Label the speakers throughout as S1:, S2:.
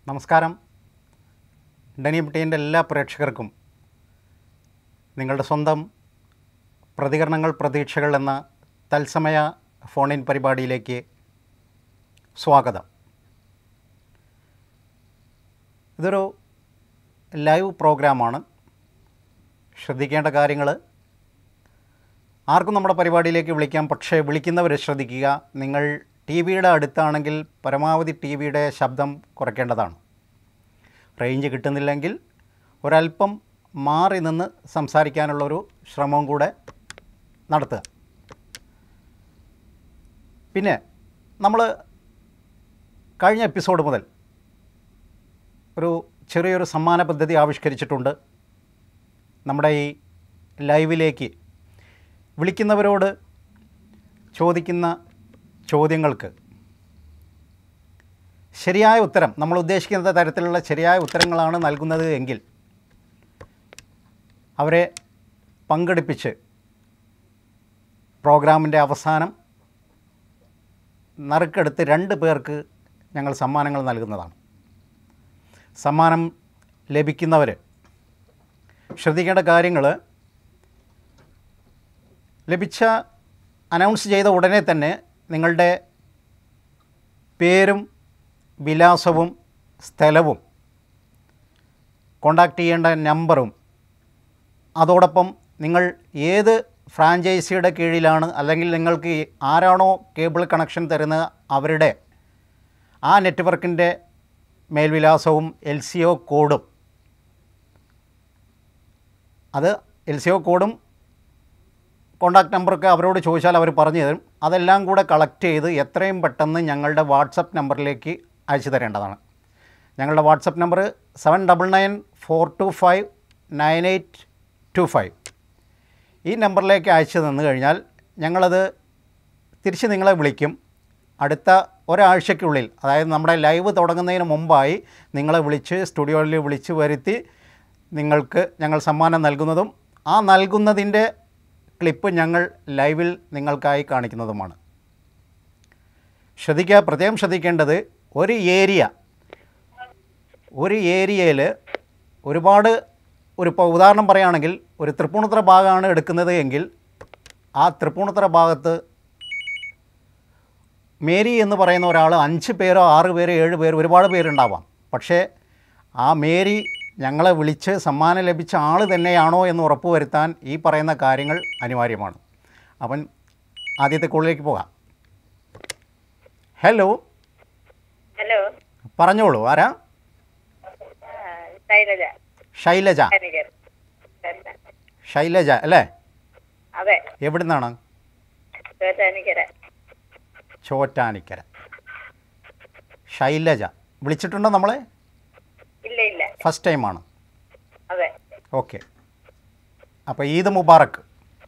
S1: നമസ്കാരം. ഡനിയംടീൻ്റെ എല്ലാ പ്രേക്ഷകർക്കും നിങ്ങളുടെ സ്വന്തം പ്രതികരണങ്ങൾ പ്രതീക്ഷകൾ എന്ന തത്സമയ ഫോൺ-ഇൻ പരിപാടിയിലേക്ക് സ്വാഗതം. ഇതൊരു ലൈവ് പ്രോഗ്രാമാണ്. ശ്രദ്ധിക്കേണ്ട കാര്യങ്ങൾ, ആർക്കും നമ്മുടെ പരിപാടിയിലേക്ക് വിളിക്കാം. പക്ഷേ വിളിക്കുന്നവർ ശ്രദ്ധിക്കുക, നിങ്ങൾ ടി വിയുടെ അടുത്താണെങ്കിൽ പരമാവധി ടി വിയുടെ ശബ്ദം കുറയ്ക്കേണ്ടതാണ്. റേഞ്ച് കിട്ടുന്നില്ലെങ്കിൽ ഒരല്പം മാറി നിന്ന് സംസാരിക്കാനുള്ളൊരു ശ്രമവും കൂടെ നടത്തുക. പിന്നെ നമ്മൾ കഴിഞ്ഞ എപ്പിസോഡ് മുതൽ ഒരു ചെറിയൊരു സമ്മാന പദ്ധതി ആവിഷ്കരിച്ചിട്ടുണ്ട്. നമ്മുടെ ഈ ലൈവിലേക്ക് വിളിക്കുന്നവരോട് ചോദിക്കുന്ന ചോദ്യങ്ങൾക്ക് ശരിയായ ഉത്തരം, നമ്മൾ ഉദ്ദേശിക്കുന്ന തരത്തിലുള്ള ശരിയായ ഉത്തരങ്ങളാണ് നൽകുന്നത് എങ്കിൽ അവരെ പങ്കെടുപ്പിച്ച് പ്രോഗ്രാമിൻ്റെ അവസാനം നറുക്കെടുത്ത് 2 പേർക്ക് ഞങ്ങൾ സമ്മാനങ്ങൾ നൽകുന്നതാണ്. സമ്മാനം ലഭിക്കുന്നവർ ശ്രദ്ധിക്കേണ്ട കാര്യങ്ങൾ, ലഭിച്ച അനൗൺസ് ചെയ്ത ഉടനെ തന്നെ നിങ്ങളുടെ പേരും വിലാസവും സ്ഥലവും കോണ്ടാക്റ്റ് ചെയ്യേണ്ട നമ്പറും അതോടൊപ്പം നിങ്ങൾ ഏത് ഫ്രാഞ്ചൈസിയുടെ കീഴിലാണ് അല്ലെങ്കിൽ നിങ്ങൾക്ക് ആരാണോ കേബിൾ കണക്ഷൻ തരുന്നത് അവരുടെ ആ നെറ്റ്വർക്കിൻ്റെ മേൽവിലാസവും LCO കോഡും, അത് LCO കോഡും കോണ്ടാക്ട് നമ്പറൊക്കെ അവരോട് ചോദിച്ചാൽ അവർ പറഞ്ഞു തരും. അതെല്ലാം കൂടെ കളക്ട് ചെയ്ത് എത്രയും പെട്ടെന്ന് ഞങ്ങളുടെ വാട്സപ്പ് നമ്പറിലേക്ക് അയച്ചു തരേണ്ടതാണ്. ഞങ്ങളുടെ വാട്സപ്പ് നമ്പർ 7994259825. ഈ നമ്പറിലേക്ക് അയച്ചു തന്നു കഴിഞ്ഞാൽ ഞങ്ങളത് തിരിച്ച് നിങ്ങളെ വിളിക്കും. അടുത്ത ഒരാഴ്ചയ്ക്കുള്ളിൽ, അതായത് നമ്മുടെ ലൈവ് തുടങ്ങുന്നതിന് മുമ്പായി നിങ്ങളെ വിളിച്ച് സ്റ്റുഡിയോയിൽ വിളിച്ച് വരുത്തി നിങ്ങൾക്ക് ഞങ്ങൾ സമ്മാനം നൽകുന്നതും ആ നൽകുന്നതിൻ്റെ ക്ലിപ്പ് ഞങ്ങൾ ലൈവിൽ നിങ്ങൾക്കായി കാണിക്കുന്നതുമാണ്. പ്രത്യേകം ശ്രദ്ധിക്കേണ്ടത്, ഒരു ഏരിയയിൽ ഒരുപാട് ഇപ്പോൾ ഉദാഹരണം പറയുകയാണെങ്കിൽ ഒരു തൃപ്പൂണിത്തുറ ഭാഗമാണ് എടുക്കുന്നത് എങ്കിൽ ആ തൃപ്പൂണിത്തുറ ഭാഗത്ത് മേരി എന്ന് പറയുന്ന ഒരാൾ 5 പേരോ 6 പേരോ 7 പേരോ ഒരുപാട് പേരുണ്ടാവാം. പക്ഷേ ആ മേരി ഞങ്ങളെ വിളിച്ച് സമ്മാനം ലഭിച്ച ആൾ തന്നെയാണോ എന്ന് ഉറപ്പുവരുത്താൻ ഈ പറയുന്ന കാര്യങ്ങൾ അനിവാര്യമാണ്. അപ്പം ആദ്യത്തെ കോളിലേക്ക് പോകാം. ഹലോ.
S2: ഹലോ,
S1: പറഞ്ഞോളൂ, ആരാ? ശൈലജ അല്ലേ?
S2: അതെ.
S1: എവിടുന്നാണ്? ചോറ്റാനിക്കര. ശൈലജ വിളിച്ചിട്ടുണ്ടോ നമ്മളെ?
S2: ഇല്ല ഇല്ല,
S1: ഫസ്റ്റ് ടൈമാണ്.
S2: അതെ.
S1: ഓക്കെ. അപ്പോൾ ഈദ് മുബാറക്ക്.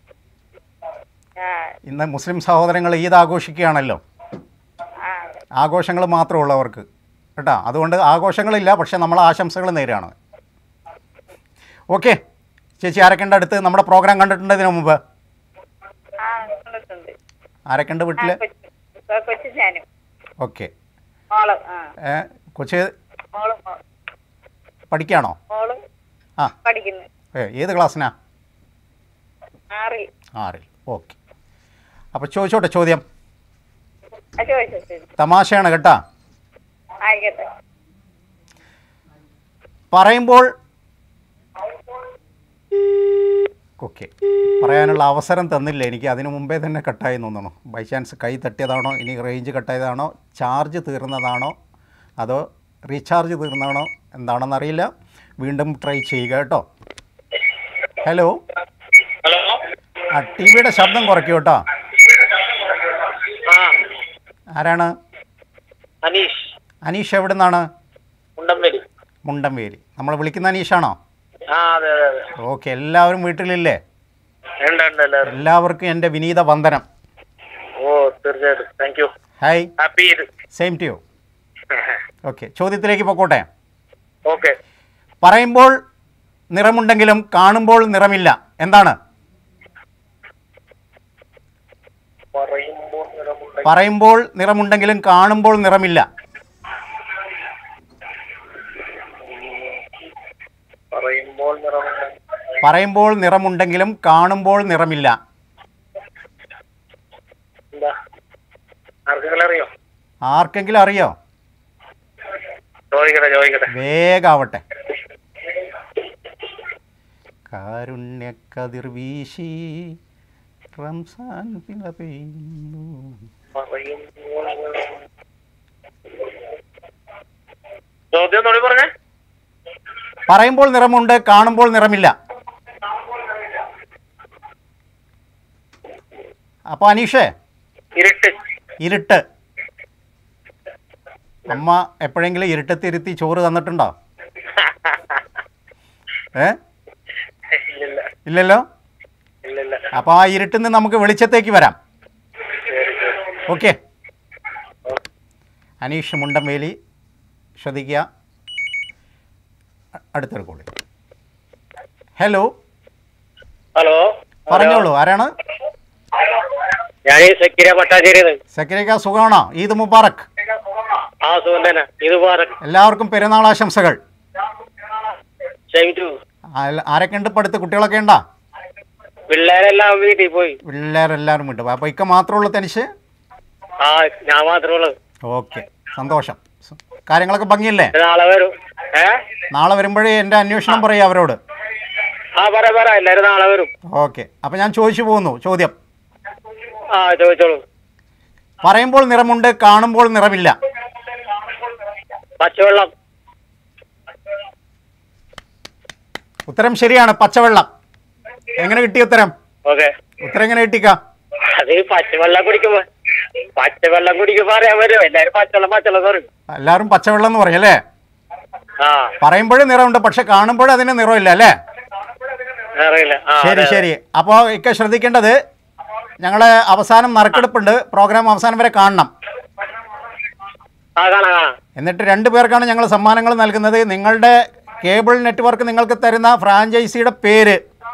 S1: ഇന്ന് മുസ്ലിം സഹോദരങ്ങൾ ഈദ് ആഘോഷിക്കുകയാണല്ലോ. ആഘോഷങ്ങൾ മാത്രമുള്ളവർക്ക് കേട്ടോ. അതുകൊണ്ട് ആഘോഷങ്ങളില്ല, പക്ഷേ നമ്മൾ ആശംസകൾ നേരാണ്. ഓക്കെ ചേച്ചി, ആരൊക്കെയുണ്ട് അടുത്ത്? നമ്മുടെ പ്രോഗ്രാം കണ്ടിട്ടുണ്ട് ഇതിനു മുമ്പ്? ആരൊക്കെയുണ്ട് വീട്ടിൽ? ഓക്കെ. കൊച്ച് പഠിക്കുകയാണോ? ആ, ഏത് ക്ലാസ്സിനാ? 6. ഓക്കെ. അപ്പോൾ ചോദിച്ചോട്ടെ ചോദ്യം. തമാശയാണ് കേട്ടാ. പറയുമ്പോൾ ഓക്കെ, പറയാനുള്ള അവസരം തന്നില്ല എനിക്ക്. അതിനു മുമ്പേ തന്നെ കട്ടായി തോന്നണോ? ബൈ ചാൻസ് കൈ തട്ടിയതാണോ, ഇനി റേഞ്ച് കട്ടായതാണോ, ചാർജ് തീർന്നതാണോ, അതോ റീചാർജ് തീർന്നതാണോ എന്താണെന്നറിയില്ല. വീണ്ടും ട്രൈ ചെയ്യുക കേട്ടോ. ഹലോ. ആ ടി വിയുടെ ശബ്ദം കുറയ്ക്കൂ കേട്ടോ. ആരാണ്? അനീഷ്. എവിടെ നിന്നാണ്? മുണ്ടംവേലി. നമ്മൾ വിളിക്കുന്ന അനീഷാണോ? ഓക്കെ. എല്ലാവരും വീട്ടിലില്ലേ? എല്ലാവർക്കും എൻ്റെ വിനീത വന്ദനം. Hi. Same to you. Okay, ചോദ്യത്തിലേക്ക് പോയിക്കോട്ടെ.
S2: ഓക്കെ.
S1: പറയുമ്പോൾ നിറമുണ്ടെങ്കിലും കാണുമ്പോൾ നിറമില്ല, എന്താണ്? പറയുമ്പോൾ നിറമുണ്ടെങ്കിലും കാണുമ്പോൾ നിറമില്ല. പറയുമ്പോൾ നിറമുണ്ടെങ്കിലും കാണുമ്പോൾ നിറമില്ല. ആർക്കെങ്കിലും അറിയോ? വേഗാവട്ടെ. കാരുണ്യക്കതിർ വീശി റംസാൻ പിള പെയ്യുന്നു. പറയുമ്പോൾ നിറമുണ്ട്, കാണുമ്പോൾ നിറമില്ല. അപ്പൊ അനീഷേ, ഇരുട്ട്. അമ്മ എപ്പോഴെങ്കിലും ഇരുട്ടത്തിരുത്തി ചോറ് തന്നിട്ടുണ്ടോ? ഇല്ലല്ലോ. അപ്പൊ ആ ഇരുട്ടിൽ നിന്ന് നമുക്ക് വെളിച്ചത്തേക്ക് വരാം. ഓക്കെ. അനീഷ് മുണ്ടംവേലി, ശ്രദ്ധിക്കുക. അടുത്തൊരു കോളി. ഹലോ. പറഞ്ഞോളൂ, ആരാണ്? സക്കീറ, സുഖമാണോ? ഈദ് മുബാറക്. എല്ലാവർക്കും പെരുന്നാൾ ആശംസകൾ. ആരൊക്കെ ഉണ്ട് ഇപ്പൊ അടുത്ത്? കുട്ടികളൊക്കെ ഉണ്ടാ?
S3: പിള്ളേരെല്ലാം വീട്ടിൽ പോയി.
S1: പിള്ളേരെല്ലാരും വിട്ടു. അപ്പൊ ഇക്ക മാത്രമേ ഉള്ളൂ തനിച്ച്?
S3: ഞാൻ മാത്രമേ ഉള്ളൂ.
S1: ഓക്കെ, സന്തോഷം. കാര്യങ്ങളൊക്കെ ഭംഗിയല്ലേ?
S3: നാളെ വരും.
S1: നാളെ വരുമ്പോഴേ എൻ്റെ അന്വേഷണം പറയാം അവരോട്.
S3: എല്ലാരും നാളെ വരും.
S1: ഓക്കെ, അപ്പൊ ഞാൻ ചോദിച്ചു പോകുന്നു ചോദ്യം.
S3: ചോദിച്ചോളൂ.
S1: പറയുമ്പോൾ നിറമുണ്ട്, കാണുമ്പോൾ നിറമില്ല.
S3: പച്ചവെള്ളം.
S1: ഉത്തരം ശരിയാണ്, പച്ചവെള്ളം. എങ്ങനെ കിട്ടി ഉത്തരം? ഉത്തരം എങ്ങനെ കിട്ടിക്ക?
S3: അത് പച്ചവെള്ളം കുടിക്കുമ്പോ അറിയാൻ പറ്റും. എല്ലാരും പച്ചവെള്ളം പറയും.
S1: എല്ലാരും പച്ചവെള്ളം എന്ന് പറയും അല്ലേ? പറയുമ്പോഴും നിറമുണ്ട്, പക്ഷെ കാണുമ്പോഴും അതിന് നിറമില്ല അല്ലേ? ശരി ശരി. അപ്പോ ഇക്ക ശ്രദ്ധിക്കേണ്ടത്, ഞങ്ങള് അവസാനം നറുക്കെടുപ്പുണ്ട്. പ്രോഗ്രാം അവസാനം വരെ കാണണം. എന്നിട്ട് 2 പേർക്കാണ് ഞങ്ങൾ സമ്മാനങ്ങൾ നൽകുന്നത്. നിങ്ങളുടെ കേബിൾ നെറ്റ്വർക്ക് നിങ്ങൾക്ക് തരുന്ന ഫ്രാഞ്ചൈസിയുടെ പേര്,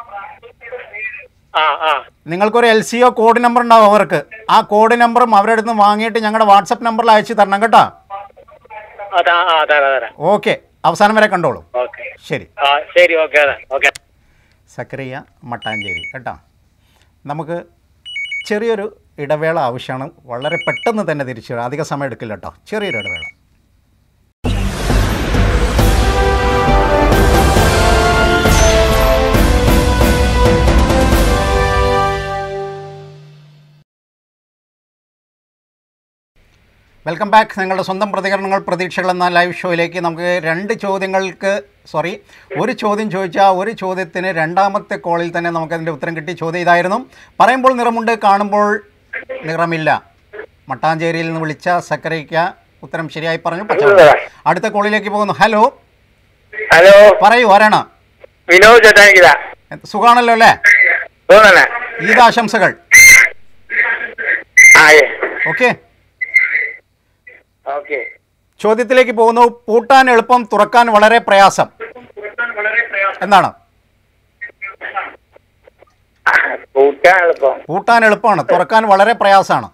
S1: നിങ്ങൾക്കൊരു LCO കോഡ് നമ്പർ ഉണ്ടാവും അവർക്ക്. ആ കോഡ് നമ്പറും അവരുടെ അടുത്ത് വാങ്ങിയിട്ട് ഞങ്ങളുടെ വാട്സപ്പ് നമ്പറിൽ അയച്ചു തരണം കേട്ടോ. ഓക്കെ, അവസാനം വരെ കണ്ടോളൂ. ശരി. സക്കറിയ മട്ടാഞ്ചേരി കേട്ടോ. നമുക്ക് ചെറിയൊരു ഇടവേള ആവശ്യമാണ്. വളരെ പെട്ടെന്ന് തന്നെ തിരിച്ചു വരാം, അധിക സമയം എടുക്കില്ല കേട്ടോ. ചെറിയൊരു ഇടവേള. Welcome back. നിങ്ങളുടെ സ്വന്തം പ്രതികരണങ്ങൾ, പ്രതീക്ഷകൾ എന്ന ലൈവ് ഷോയിലേക്ക് നമുക്ക് 2 ചോദ്യങ്ങൾക്ക് ഒരു ചോദ്യം ചോദിച്ചാൽ ഒരു ചോദ്യത്തിന് രണ്ടാമത്തെ കോളിൽ തന്നെ നമുക്കതിൻ്റെ ഉത്തരം കിട്ടി. ചോദ്യം ഇതായിരുന്നു: പറയുമ്പോൾ നിറമുണ്ട്, കാണുമ്പോൾ നിറമില്ല. മട്ടാഞ്ചേരിയിൽ നിന്ന് വിളിച്ച സക്കറിക്ക ഉത്തരം ശരിയായി പറഞ്ഞു. അടുത്ത കോളിലേക്ക് പോകുന്നു. ഹലോ.
S3: ഹലോ,
S1: പറയൂ, ആരാണ്?
S3: വിനോദ്.
S1: സുഖാണല്ലോ അല്ലേ? ഈദ് ആശംസകൾ. ഓക്കെ, ചോദ്യത്തിലേക്ക് പോകുന്നു. പൂട്ടാൻ എളുപ്പം, തുറക്കാൻ വളരെ പ്രയാസം. എന്താണ്? പൂട്ടാൻ എളുപ്പമാണ്, തുറക്കാൻ വളരെ പ്രയാസമാണ്.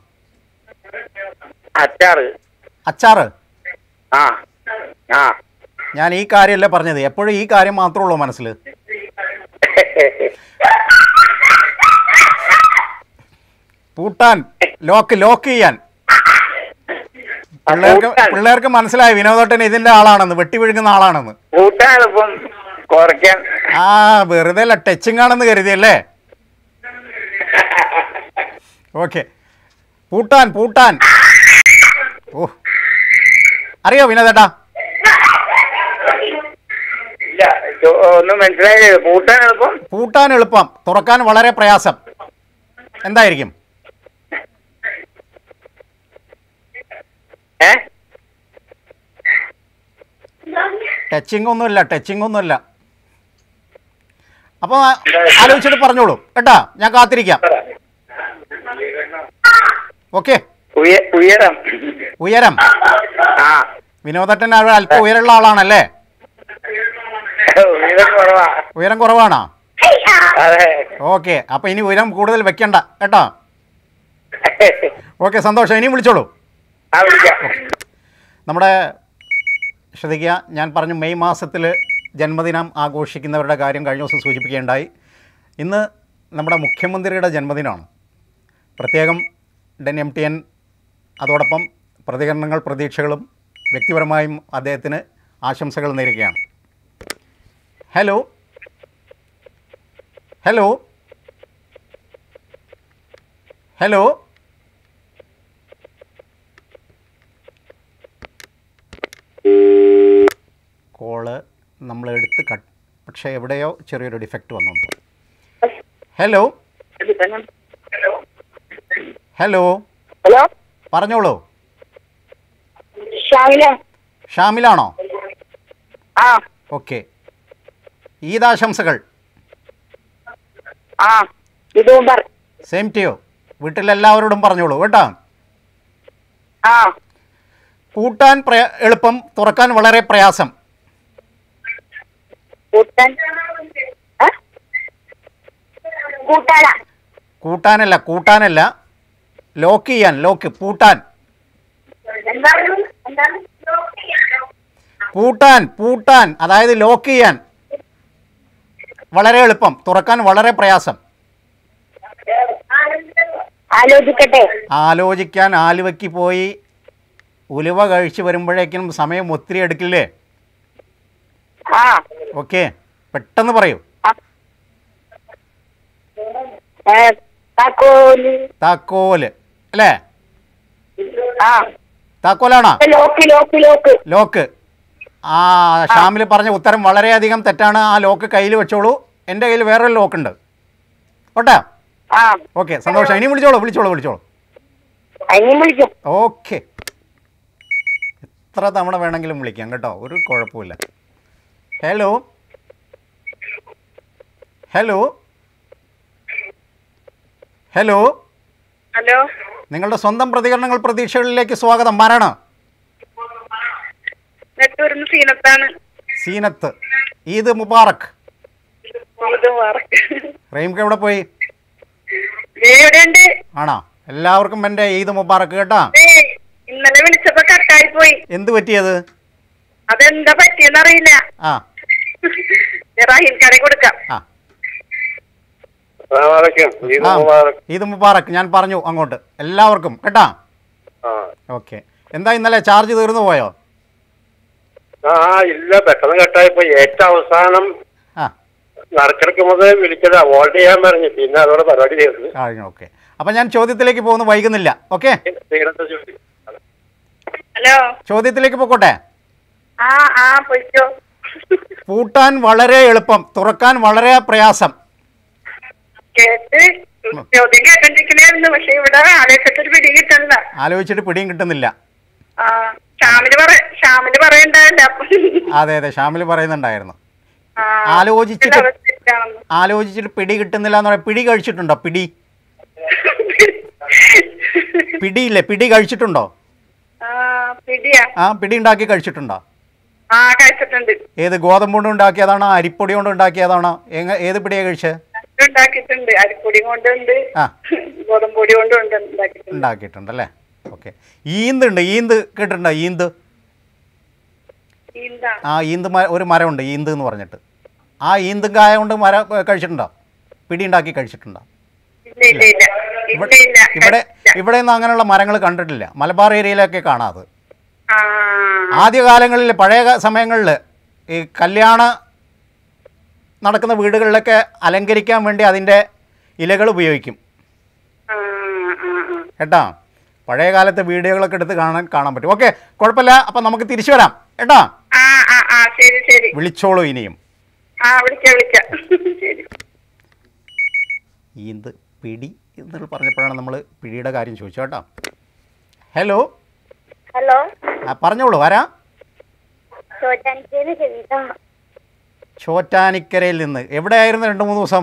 S1: അച്ചാറ്. ഞാൻ ഈ കാര്യമല്ലേ പറഞ്ഞത്, എപ്പോഴും ഈ കാര്യം മാത്രമേ ഉള്ളൂ മനസ്സിൽ. പൂട്ടാൻ, ലോക്ക് ചെയ്യാൻ. പിള്ളേർക്ക് മനസ്സിലായി വിനോദോട്ടൻ ഇതിന്റെ ആളാണെന്ന്, വെട്ടി വിഴുങ്ങുന്ന ആളാണെന്ന്. ആ, വെറുതെ അല്ല, ടച്ചിങ് ആണെന്ന് കരുതിയല്ലേ? ഓക്കെ, പൂട്ടാൻ. ഓ, അറിയോ വിനോദേട്ടാ? പൂട്ടാൻ എളുപ്പം, തുറക്കാൻ വളരെ പ്രയാസം. എന്തായിരിക്കും? ടച്ചിങ് ഒന്നുമില്ല. അപ്പോൾ ആലോചിച്ചിട്ട് പറഞ്ഞോളൂ കേട്ടാ, ഞാൻ കാത്തിരിക്കാം. ഓക്കെ. ഉയരം. വിനോദട്ടൻ അല്പം ഉയരമുള്ള ആളാണല്ലേ? ഉയരം കുറവാണോ? ഓക്കെ, അപ്പൊ ഇനി ഉയരം കൂടുതൽ വെക്കണ്ട കേട്ടോ. ഓക്കെ, സന്തോഷം. ഇനിയും വിളിച്ചോളൂ. നമ്മുടെ ശ്രദ്ധിക്കുക, ഞാൻ പറഞ്ഞു മെയ് മാസത്തിൽ ജന്മദിനം ആഘോഷിക്കുന്നവരുടെ കാര്യം കഴിഞ്ഞ ദിവസം സൂചിപ്പിക്കുകയുണ്ടായി. ഇന്ന് നമ്മുടെ മുഖ്യമന്ത്രിയുടെ ജന്മദിനമാണ്. പ്രത്യേകം MTN അതോടൊപ്പം പ്രതികരണങ്ങൾ പ്രതീക്ഷകളും വ്യക്തിപരമായും അദ്ദേഹത്തിന് ആശംസകൾ നേരുകയാണ്. ഹലോ ഹലോ ഹലോ കോള് നമ്മൾ എടുത്ത് പക്ഷേ എവിടെയോ ചെറിയൊരു ഡിഫക്റ്റ് വന്നു. ഹലോ ഹലോ
S2: ഹലോ,
S1: പറഞ്ഞോളൂ. ഷാമിലാണോ?
S2: ആ
S1: ഓക്കെ, ഈദാശംസകൾ. Same to you. വീട്ടിലെല്ലാവരോടും പറഞ്ഞോളൂ കേട്ടോ. പൂട്ടാൻ എളുപ്പം, തുറക്കാൻ വളരെ പ്രയാസം. കൂട്ടാനല്ല, ലോക്ക് ചെയ്യാൻ. പൂട്ടാൻ അതായത് ലോക്ക് ചെയ്യാൻ വളരെ എളുപ്പം, തുറക്കാൻ വളരെ പ്രയാസം. ആലോചിക്കാൻ ആലുവയ്ക്ക് പോയി ഉലുവ കഴിച്ച് വരുമ്പോഴേക്കും സമയം ഒത്തിരി എടുക്കില്ലേ? ഓക്കെ, പെട്ടെന്ന് പറയൂ. താക്കോല് അല്ലേ? താക്കോലാണോ? ലോക്ക്. ആ, ഷാമിൽ പറഞ്ഞ ഉത്തരം വളരെയധികം തെറ്റാണ്. ആ ലോക്ക് കയ്യിൽ വെച്ചോളൂ. എൻ്റെ കയ്യിൽ വേറൊരു ലോക്കുണ്ട്. ഓട്ടെ, ഓക്കെ, സന്തോഷം. ഇനി വിളിച്ചോളൂ. ഓക്കെ, എത്ര തവണ വേണമെങ്കിലും വിളിക്കാം കേട്ടോ, ഒരു കുഴപ്പമില്ല. ഹലോ ഹലോ ഹലോ
S2: ഹലോ,
S1: നിങ്ങളുടെ സ്വന്തം പ്രതികരണങ്ങൾ പ്രതീക്ഷകളിലേക്ക് സ്വാഗതം. ആരാണ്? സീനത്ത്. ഈദ് മുബാറക്. റഹീംക്ക് എവിടെ പോയി? ആണോ? എല്ലാവർക്കും എൻ്റെ ഈദ് മുബാറക് കേട്ടാ.
S2: ഇന്നലെ വിളിച്ചപ്പോ കട്ടായി പോയി.
S1: എന്ത് പറ്റിയത്?
S2: അതെന്താ പറ്റിയെന്നറിയില്ല. റഹീം കട കൊടുക്കാം.
S1: ഈദ് മുബാറക്. ഞാൻ പറഞ്ഞു അങ്ങോട്ട് എല്ലാവർക്കും കേട്ടാ. ഓക്കെ, എന്താ ഇന്നലെ ചാർജ് തീർന്നു പോയോ?
S3: ഇല്ല, പെട്ടെന്ന് കട്ടായി പോയി. ഏറ്റവും അവസാനം നറുക്കെടുക്കുമ്പോൾ വിളിച്ചത് അവോയ്ഡ് ചെയ്യാൻ പറഞ്ഞു. പിന്നെ അതോടെ പരിപാടി ചെയ്തു.
S1: ഓക്കെ, അപ്പൊ ഞാൻ ചോദ്യത്തിലേക്ക് പോകുന്നു, വൈകുന്നില്ല. ഓക്കെ,
S2: ഹലോ,
S1: ചോദ്യത്തിലേക്ക് പോയിക്കോട്ടെ. പൂട്ടാൻ വളരെ എളുപ്പം, തുറക്കാൻ വളരെ പ്രയാസം. ആലോചിച്ചിട്ട് പിടിയും കിട്ടുന്നില്ല. അതെ, ഷാമിൽ പറയുന്നുണ്ടായിരുന്നു. ആലോചിച്ചിട്ട് പിടി കിട്ടുന്നില്ല എന്ന് പറയാം. പിടി കഴിച്ചിട്ടുണ്ടോ? പിടിയില്ലേ, പിടി കഴിച്ചിട്ടുണ്ടോ? പിടി ഉണ്ടാക്കി കഴിച്ചിട്ടുണ്ടോ? ഏത്, ഗോതമ്പ് കൊണ്ട് ഉണ്ടാക്കിയതാണോ അരിപ്പൊടി കൊണ്ട് ഉണ്ടാക്കിയതാണോ? ഏത് പിടിയാ കഴിച്ചത്? ഉണ്ടാക്കിയിട്ടുണ്ടല്ലേ. ഓക്കെ, ഈന്ത് കേട്ടിട്ടുണ്ടോ? ഈന്ത് ഒരു മരമുണ്ട്, ഈന്ത് എന്ന് പറഞ്ഞിട്ട്. ആ ഈന്തും കായ കൊണ്ട് കഴിച്ചിട്ടുണ്ടോ? പിടി ഉണ്ടാക്കി കഴിച്ചിട്ടുണ്ടോ? ഇവിടെ ഒന്നും അങ്ങനെയുള്ള മരങ്ങൾ കണ്ടിട്ടില്ല. മലബാർ ഏരിയയിലൊക്കെ കാണാതെ. ആദ്യകാലങ്ങളിൽ, പഴയ സമയങ്ങളിൽ ഈ കല്യാണ നടക്കുന്ന വീടുകളിലൊക്കെ അലങ്കരിക്കാൻ വേണ്ടി അതിൻ്റെ ഇലകൾ ഉപയോഗിക്കും കേട്ടാ. പഴയ കാലത്തെ വീഡിയോകളൊക്കെ എടുത്ത് കാണാൻ പറ്റും. ഓക്കെ, കുഴപ്പമില്ല. അപ്പം നമുക്ക് തിരിച്ചു വരാം കേട്ടാ. വിളിച്ചോളൂ ഇനിയും. ഈന്ത്, പിടി എന്ന് പറഞ്ഞപ്പോഴാണ് നമ്മൾ പിടിയുടെ കാര്യം ചോദിച്ചു കേട്ടോ. ഹലോ
S2: ഹലോ,
S1: പറഞ്ഞോളൂ. ആരാ? ചോറ്റാനിക്കരയിൽ നിന്ന്. എവിടെയായിരുന്നു 2-3 ദിവസം?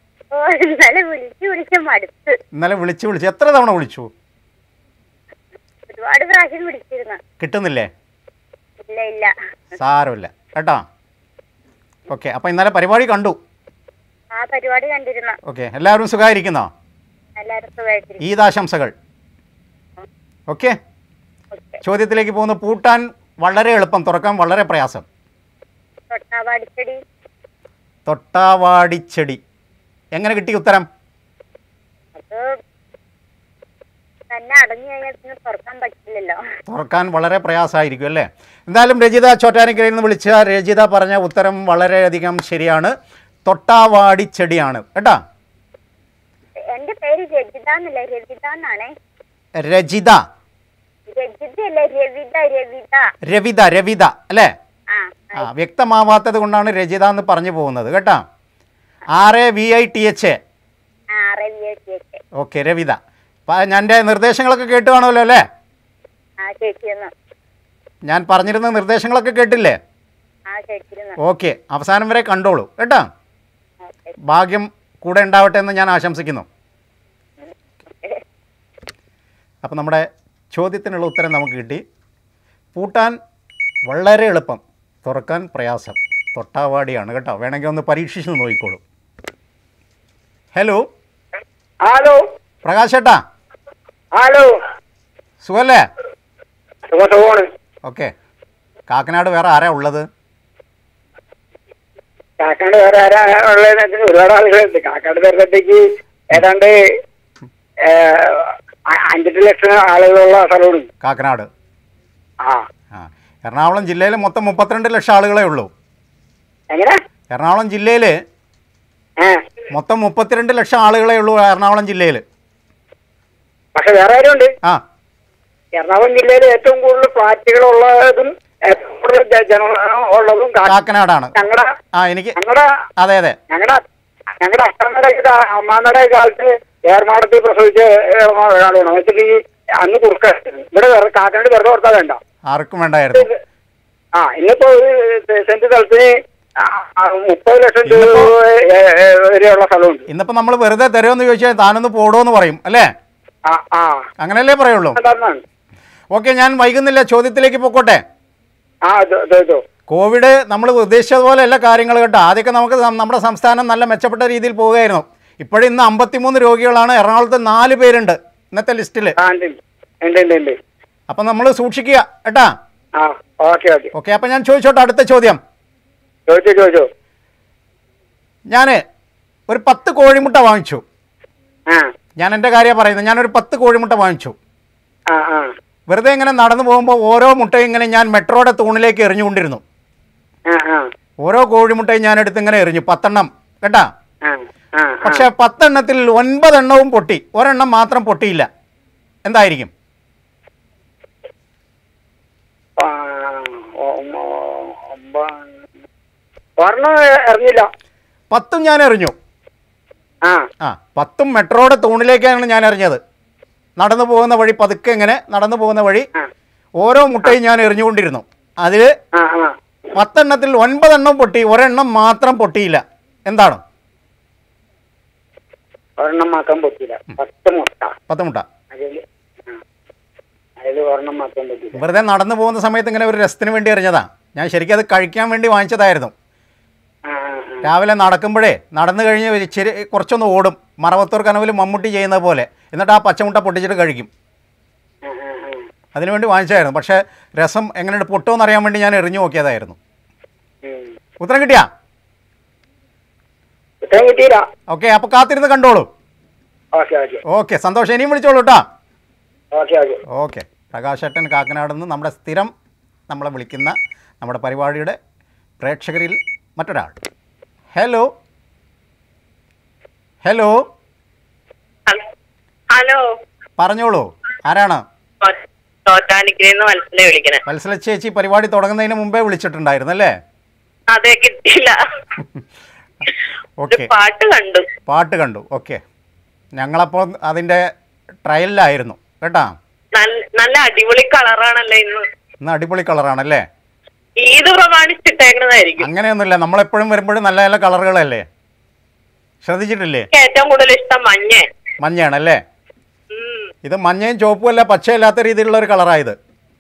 S1: ഇന്നലെ വിളിച്ച് എത്ര തവണ വിളിച്ചു?
S2: ഒരുപാട് പ്രാവശ്യം വിളിച്ചിരുന്നു.
S1: കിട്ടുന്നില്ലേ?
S2: ഇല്ല.
S1: സാരമില്ല കേട്ടോ. ഓക്കെ, അപ്പം ഇന്നലെ പരിപാടി കണ്ടു.
S2: പരിപാടി കണ്ടിരുന്നു.
S1: ഓക്കെ, എല്ലാവരും സുഖമായിരിക്കുന്നോ? ഈദാശംസകൾ. ഓക്കെ, ചോദ്യത്തിലേക്ക് പോകുന്നു. പൂട്ടാൻ വളരെ എളുപ്പം, തുറക്കാൻ വളരെ പ്രയാസം.
S2: തൊട്ടാവാടിച്ചെടി.
S1: തൊട്ടാവാടിച്ചെടി. എങ്ങനെ കിട്ടി ഉത്തരം?
S2: അത് തന്നെ അടഞ്ഞു കഴിഞ്ഞാൽ പിന്നെ തുറക്കാൻ പറ്റില്ലല്ലോ.
S1: തുറക്കാൻ വളരെ പ്രയാസമായിരിക്കും അല്ലേ? എന്തായാലും രജിത ചോറ്റാനിക്കരയിൽ നിന്ന് വിളിച്ച രജിത പറഞ്ഞ ഉത്തരം വളരെയധികം ശരിയാണ്. തൊട്ടാവാടിച്ചെടിയാണ് കേട്ടോ.
S2: എന്റെ പേര് രജിത എന്നല്ലേ, രവിത എന്നാണേ.
S1: രജിത.
S2: രജിതയല്ലേ, രവിത. രവിത.
S1: രവിത. രവിത അല്ലേ?
S2: ആ,
S1: വ്യക്തമാവാത്തത് കൊണ്ടാണ് രജിത എന്ന് പറഞ്ഞു പോകുന്നത് കേട്ടോ. RAVITH. ഓക്കെ രവിത. ഞാൻ എൻ്റെ നിർദ്ദേശങ്ങളൊക്കെ കേട്ട് കാണുമല്ലോ അല്ലേ? ഞാൻ പറഞ്ഞിരുന്ന നിർദ്ദേശങ്ങളൊക്കെ കേട്ടില്ലേ? ഓക്കെ, അവസാനം വരെ കണ്ടോളൂ കേട്ടോ. ഭാഗ്യം കൂടെ ഉണ്ടാവട്ടെ എന്ന് ഞാൻ ആശംസിക്കുന്നു. അപ്പോൾ നമ്മുടെ ചോദ്യത്തിനുള്ള ഉത്തരം നമുക്ക് കിട്ടി. പൂട്ടാൻ വളരെ എളുപ്പം, തുറക്കാൻ പ്രയാസം. തൊട്ടാവാടിയാണ് കേട്ടോ. വേണമെങ്കിൽ ഒന്ന് പരീക്ഷിച്ച് നോക്കിക്കോളൂ. ഹലോ.
S3: ഹലോ
S1: പ്രകാശ് ചേട്ടാ.
S3: ഹലോ.
S1: സുഖല്ലേ?
S3: സുഖമാണ്.
S1: ഓക്കെ. കാക്കനാട് വേറെ ആരാ ഉള്ളത്?
S3: കാക്കാട് വേറെ ആരാ ഉള്ളത്? ഒരുപാട് ആളുകളുണ്ട്. കാക്കാട് തരത്തേക്ക് ഏതാണ്ട് 5 ലക്ഷം ആളുകളുള്ള സ്ഥലമാണ്
S1: കാക്കനാട്.
S3: ആ.
S1: എറണാകുളം ജില്ലയിൽ മൊത്തം 32 ലക്ഷം ആളുകളേ ഉള്ളൂ.
S3: എങ്ങനെ?
S1: എറണാകുളം ജില്ലയിൽ മൊത്തം 32 ലക്ഷം ആളുകളേ ഉള്ളൂ എറണാകുളം ജില്ലയിൽ.
S3: പക്ഷെ വേറെ ആരുണ്ട്?
S1: ആ,
S3: എറണാകുളം ജില്ലയിൽ ഏറ്റവും കൂടുതൽ ഫ്ലാറ്റുകളുള്ളതും ഏറ്റവും കൂടുതൽ ജനമുള്ളതും
S1: കാക്കനാടാണ്.
S3: ഞങ്ങളുടെ
S1: അതെ അതെ
S3: ഞങ്ങളുടെ അമ്മാമ്മയുടെ കാലത്ത് ഏർമാടത്തിൽ പ്രസവിച്ച ഒരാളാണ്. വെച്ചിട്ട് അന്ന് കുറുക്ക ഇവിടെ കാക്കനാട് വെറുതെ കൊടുത്താൽ വേണ്ട,
S1: ആർക്കും വേണ്ടായിരുന്നു.
S3: ഇന്നിപ്പോ ഒരു സെന്റ് സ്ഥലത്തിന് 30 ലക്ഷം രൂപ വരെയുള്ള സ്ഥലമുണ്ട്.
S1: ഇന്നിപ്പോ നമ്മൾ വെറുതെ തരുമെന്ന് ചോദിച്ചാൽ താനൊന്ന് പോടോന്ന് പറയും അല്ലേ? അങ്ങനെയല്ലേ പറയുള്ളൂ. ഓക്കെ, ഞാൻ വൈകുന്നില്ല, ചോദ്യത്തിലേക്ക് പോയിക്കോട്ടെ. കോവിഡ് നമ്മൾ ഉദ്ദേശിച്ചതുപോലെ അല്ല കാര്യങ്ങൾ കേട്ടോ. ആദ്യമൊക്കെ നമുക്ക് നമ്മുടെ സംസ്ഥാനം നല്ല മെച്ചപ്പെട്ട രീതിയിൽ പോവുകയായിരുന്നു. ഇപ്പോഴും ഇന്ന് 53 രോഗികളാണ്. എറണാകുളത്ത് 4 പേരുണ്ട് ഇന്നത്തെ ലിസ്റ്റിൽ. അപ്പം നമ്മൾ സൂക്ഷിക്കുക കേട്ടാ. ഓക്കെ, അപ്പം ഞാൻ ചോദിച്ചോട്ടെ അടുത്ത ചോദ്യം. ഞാൻ ഒരു 10 കോഴിമുട്ട വാങ്ങിച്ചു. ഞാൻ എൻ്റെ കാര്യം പറയുന്നത്. ഞാനൊരു 10 കോഴിമുട്ട വാങ്ങിച്ചു. വെറുതെ ഇങ്ങനെ നടന്നു പോകുമ്പോൾ ഓരോ മുട്ടയും ഇങ്ങനെ ഞാൻ മെട്രോയുടെ തൂണിലേക്ക് എറിഞ്ഞുകൊണ്ടിരുന്നു. ഓരോ കോഴിമുട്ടയും ഞാൻ എടുത്ത് ഇങ്ങനെ എറിഞ്ഞു, 10 എണ്ണം കേട്ടാ. പക്ഷെ 10 എണ്ണത്തിൽ 9 എണ്ണവും പൊട്ടി, ഒരെണ്ണം മാത്രം പൊട്ടിയില്ല. എന്തായിരിക്കും? 10 ഞാൻ എറിഞ്ഞു. 10 മെട്രോയുടെ തൂണിലേക്കാണ് ഞാൻ എറിഞ്ഞത്. നടന്നു പോകുന്ന വഴി, പതുക്കെ ഇങ്ങനെ നടന്നു പോകുന്ന വഴി ഓരോ മുട്ടയും ഞാൻ എറിഞ്ഞുകൊണ്ടിരുന്നു. അതിൽ 10 എണ്ണത്തിൽ 9 എണ്ണം പൊട്ടി, ഒരെണ്ണം മാത്രം പൊട്ടിയില്ല. എന്താണ്? 10 മുട്ട. വെറുതെ നടന്നു പോകുന്ന സമയത്ത് ഇങ്ങനെ ഒരു രസത്തിന് വേണ്ടി എറിഞ്ഞതാ. ഞാൻ ശരിക്കും അത് കഴിക്കാൻ വേണ്ടി വാങ്ങിച്ചതായിരുന്നു. രാവിലെ നടക്കുമ്പോഴേ നടന്നു കഴിഞ്ഞ് ഇച്ചിരി കുറച്ചൊന്ന് ഓടും, മറവത്തൂർ കനവിൽ മമ്മൂട്ടി ചെയ്യുന്ന പോലെ. എന്നിട്ട് ആ പച്ചമുട്ട പൊട്ടിച്ചിട്ട് കഴിക്കും. അതിനുവേണ്ടി വാങ്ങിച്ചായിരുന്നു. പക്ഷേ രസം എങ്ങനെയുണ്ട്, പൊട്ടുമെന്ന് അറിയാൻ വേണ്ടി ഞാൻ എറിഞ്ഞു നോക്കിയതായിരുന്നു. ഉത്തരം കിട്ടിയാ? ഓക്കെ, അപ്പോൾ കാത്തിരുന്ന് കണ്ടോളൂ. ഓക്കെ, സന്തോഷം. ഇനിയും വിളിച്ചോളൂ കേട്ടോ. ഓക്കെ, പ്രകാശ് ഏട്ടൻ കാക്കനാട് നിന്ന് നമ്മുടെ സ്ഥിരം നമ്മളെ വിളിക്കുന്ന നമ്മുടെ പരിപാടിയുടെ പ്രേക്ഷകരിൽ മറ്റൊരാൾ. ഹലോ. ഹലോ.
S4: ഹലോ,
S1: പറഞ്ഞോളൂ, ആരാണ്? വത്സല ചേച്ചി പരിപാടി തുടങ്ങുന്നതിന് മുമ്പേ വിളിച്ചിട്ടുണ്ടായിരുന്നു അല്ലേ?
S4: അതെ, കിട്ടിയില്ല.
S1: ഓക്കെ, പാട്ട് കണ്ടു. ഓക്കെ, ഞങ്ങളപ്പോൾ അതിൻ്റെ ട്രയലിലായിരുന്നു കേട്ടാ.
S4: നല്ല അടിപൊളി കളറാണല്ലേ ഇന്ന്
S1: അടിപൊളി കളറാണല്ലേ?
S4: ഈദ് പ്രമാണിച്ചിട്ടേക്കുന്നതായിരിക്കും.
S1: അങ്ങനെയൊന്നുമില്ല, നമ്മളെപ്പോഴും വരുമ്പോഴും നല്ല നല്ല കളറുകളല്ലേ? ശ്രദ്ധിച്ചിട്ടില്ലേ?
S4: ഏറ്റവും കൂടുതൽ ഇഷ്ടം
S1: മഞ്ഞയാണല്ലേ? ഇത് മഞ്ഞയും ചുവപ്പും അല്ല, പച്ചയല്ലാത്ത രീതിയിലുള്ള ഒരു കളറായത്.